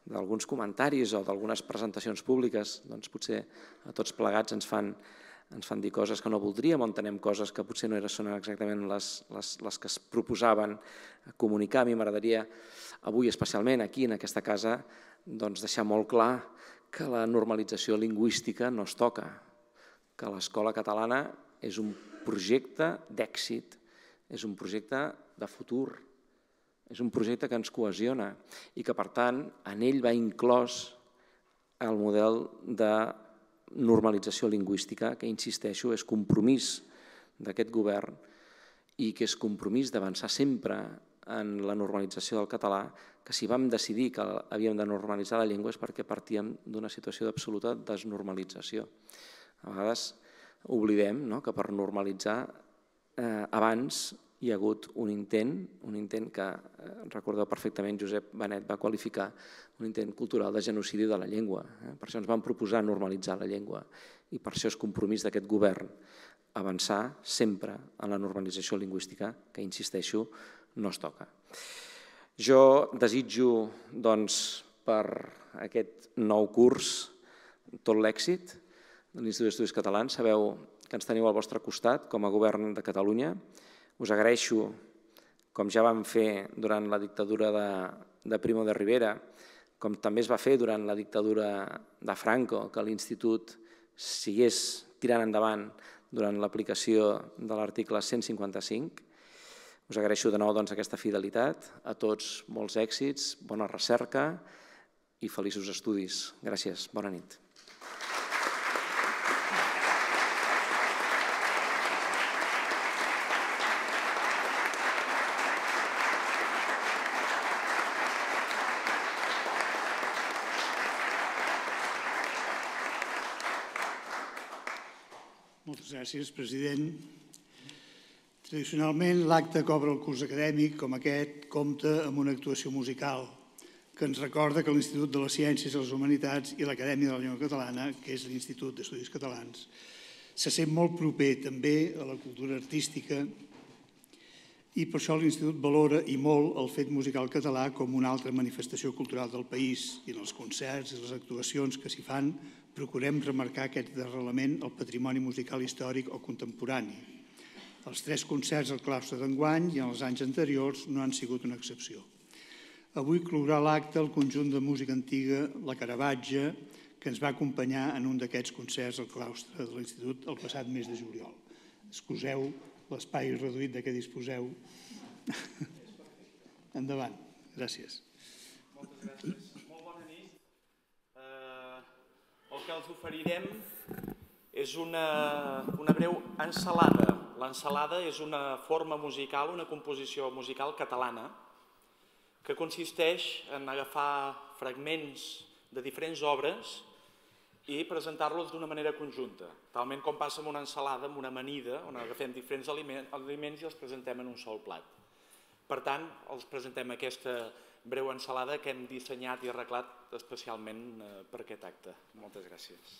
d'alguns comentaris o d'algunes presentacions públiques, doncs potser a tots plegats ens fan dir coses que no voldríem o entenem coses que potser no són exactament les que es proposaven comunicar. A mi m'agradaria avui, especialment aquí en aquesta casa, deixar molt clar que la normalització lingüística no es toca, que l'escola catalana és un projecte d'èxit, és un projecte de futur, és un projecte que ens cohesiona i que, per tant, en ell va inclòs el model de normalització lingüística, que, insisteixo, és compromís d'aquest govern i que és compromís d'avançar sempre en la normalització del català, que si vam decidir que havíem de normalitzar la llengua és perquè partíem d'una situació d'absoluta desnormalització. A vegades oblidem que per normalitzar abans hi ha hagut un intent que, recordeu perfectament, Josep Benet va qualificar un intent cultural de genocidi de la llengua. Per això ens vam proposar normalitzar la llengua i per això és compromís d'aquest govern avançar sempre en la normalització lingüística, que, insisteixo, no es toca. Jo desitjo, per aquest nou curs tot l'èxit de l'Institut d'Estudis Catalans. Sabeu que ens teniu al vostre costat com a govern de Catalunya. Us agraeixo, com ja vam fer durant la dictadura de Primo de Rivera, com també es va fer durant la dictadura de Franco, que l'Institut sigués tirant endavant durant l'aplicació de l'article 155. Us agraeixo de nou aquesta fidelitat. A tots molts èxits, bona recerca i feliços estudis. Gràcies. Bona nit. Moltes gràcies, president. Tradicionalment, l'acte que obre el curs acadèmic, com aquest, compta amb una actuació musical que ens recorda que l'Institut de les Ciències i les Humanitats i l'Acadèmia de la Llengua Catalana, que és l'Institut d'Estudis Catalans, se sent molt proper també a la cultura artística i per això l'Institut valora i molt el fet musical català com una altra manifestació cultural del país i en els concerts i les actuacions que s'hi fan procurem remarcar aquest arrelament al patrimoni musical històric o contemporani. Els 3 concerts al claustre d'enguany i en els anys anteriors no han sigut una excepció. Avui clourà l'acte el conjunt de música antiga La Caravatge, que ens va acompanyar en un d'aquests concerts al claustre de l'Institut el passat mes de juliol. Excuseu l'espai reduït de què disposeu. Endavant. Gràcies. Moltes gràcies. Molt bona nit. El que els oferirem és una breu ensalada. L'ensalada és una forma musical, una composició musical catalana que consisteix en agafar fragments de diferents obres i presentar-los d'una manera conjunta, talment com passa amb una ensalada, amb una amanida, on agafem diferents aliments i els presentem en un sol plat. Per tant, els presentem aquesta breu ensalada que hem dissenyat i arreglat especialment per aquest acte. Moltes gràcies.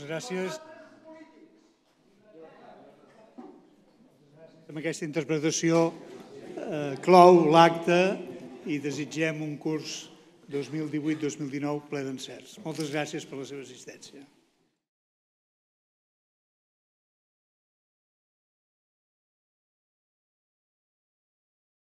Moltes gràcies. Amb aquesta interpretació clou l'acte i desitgem un curs 2018-2019 ple d'encerts. Moltes gràcies per la seva assistència.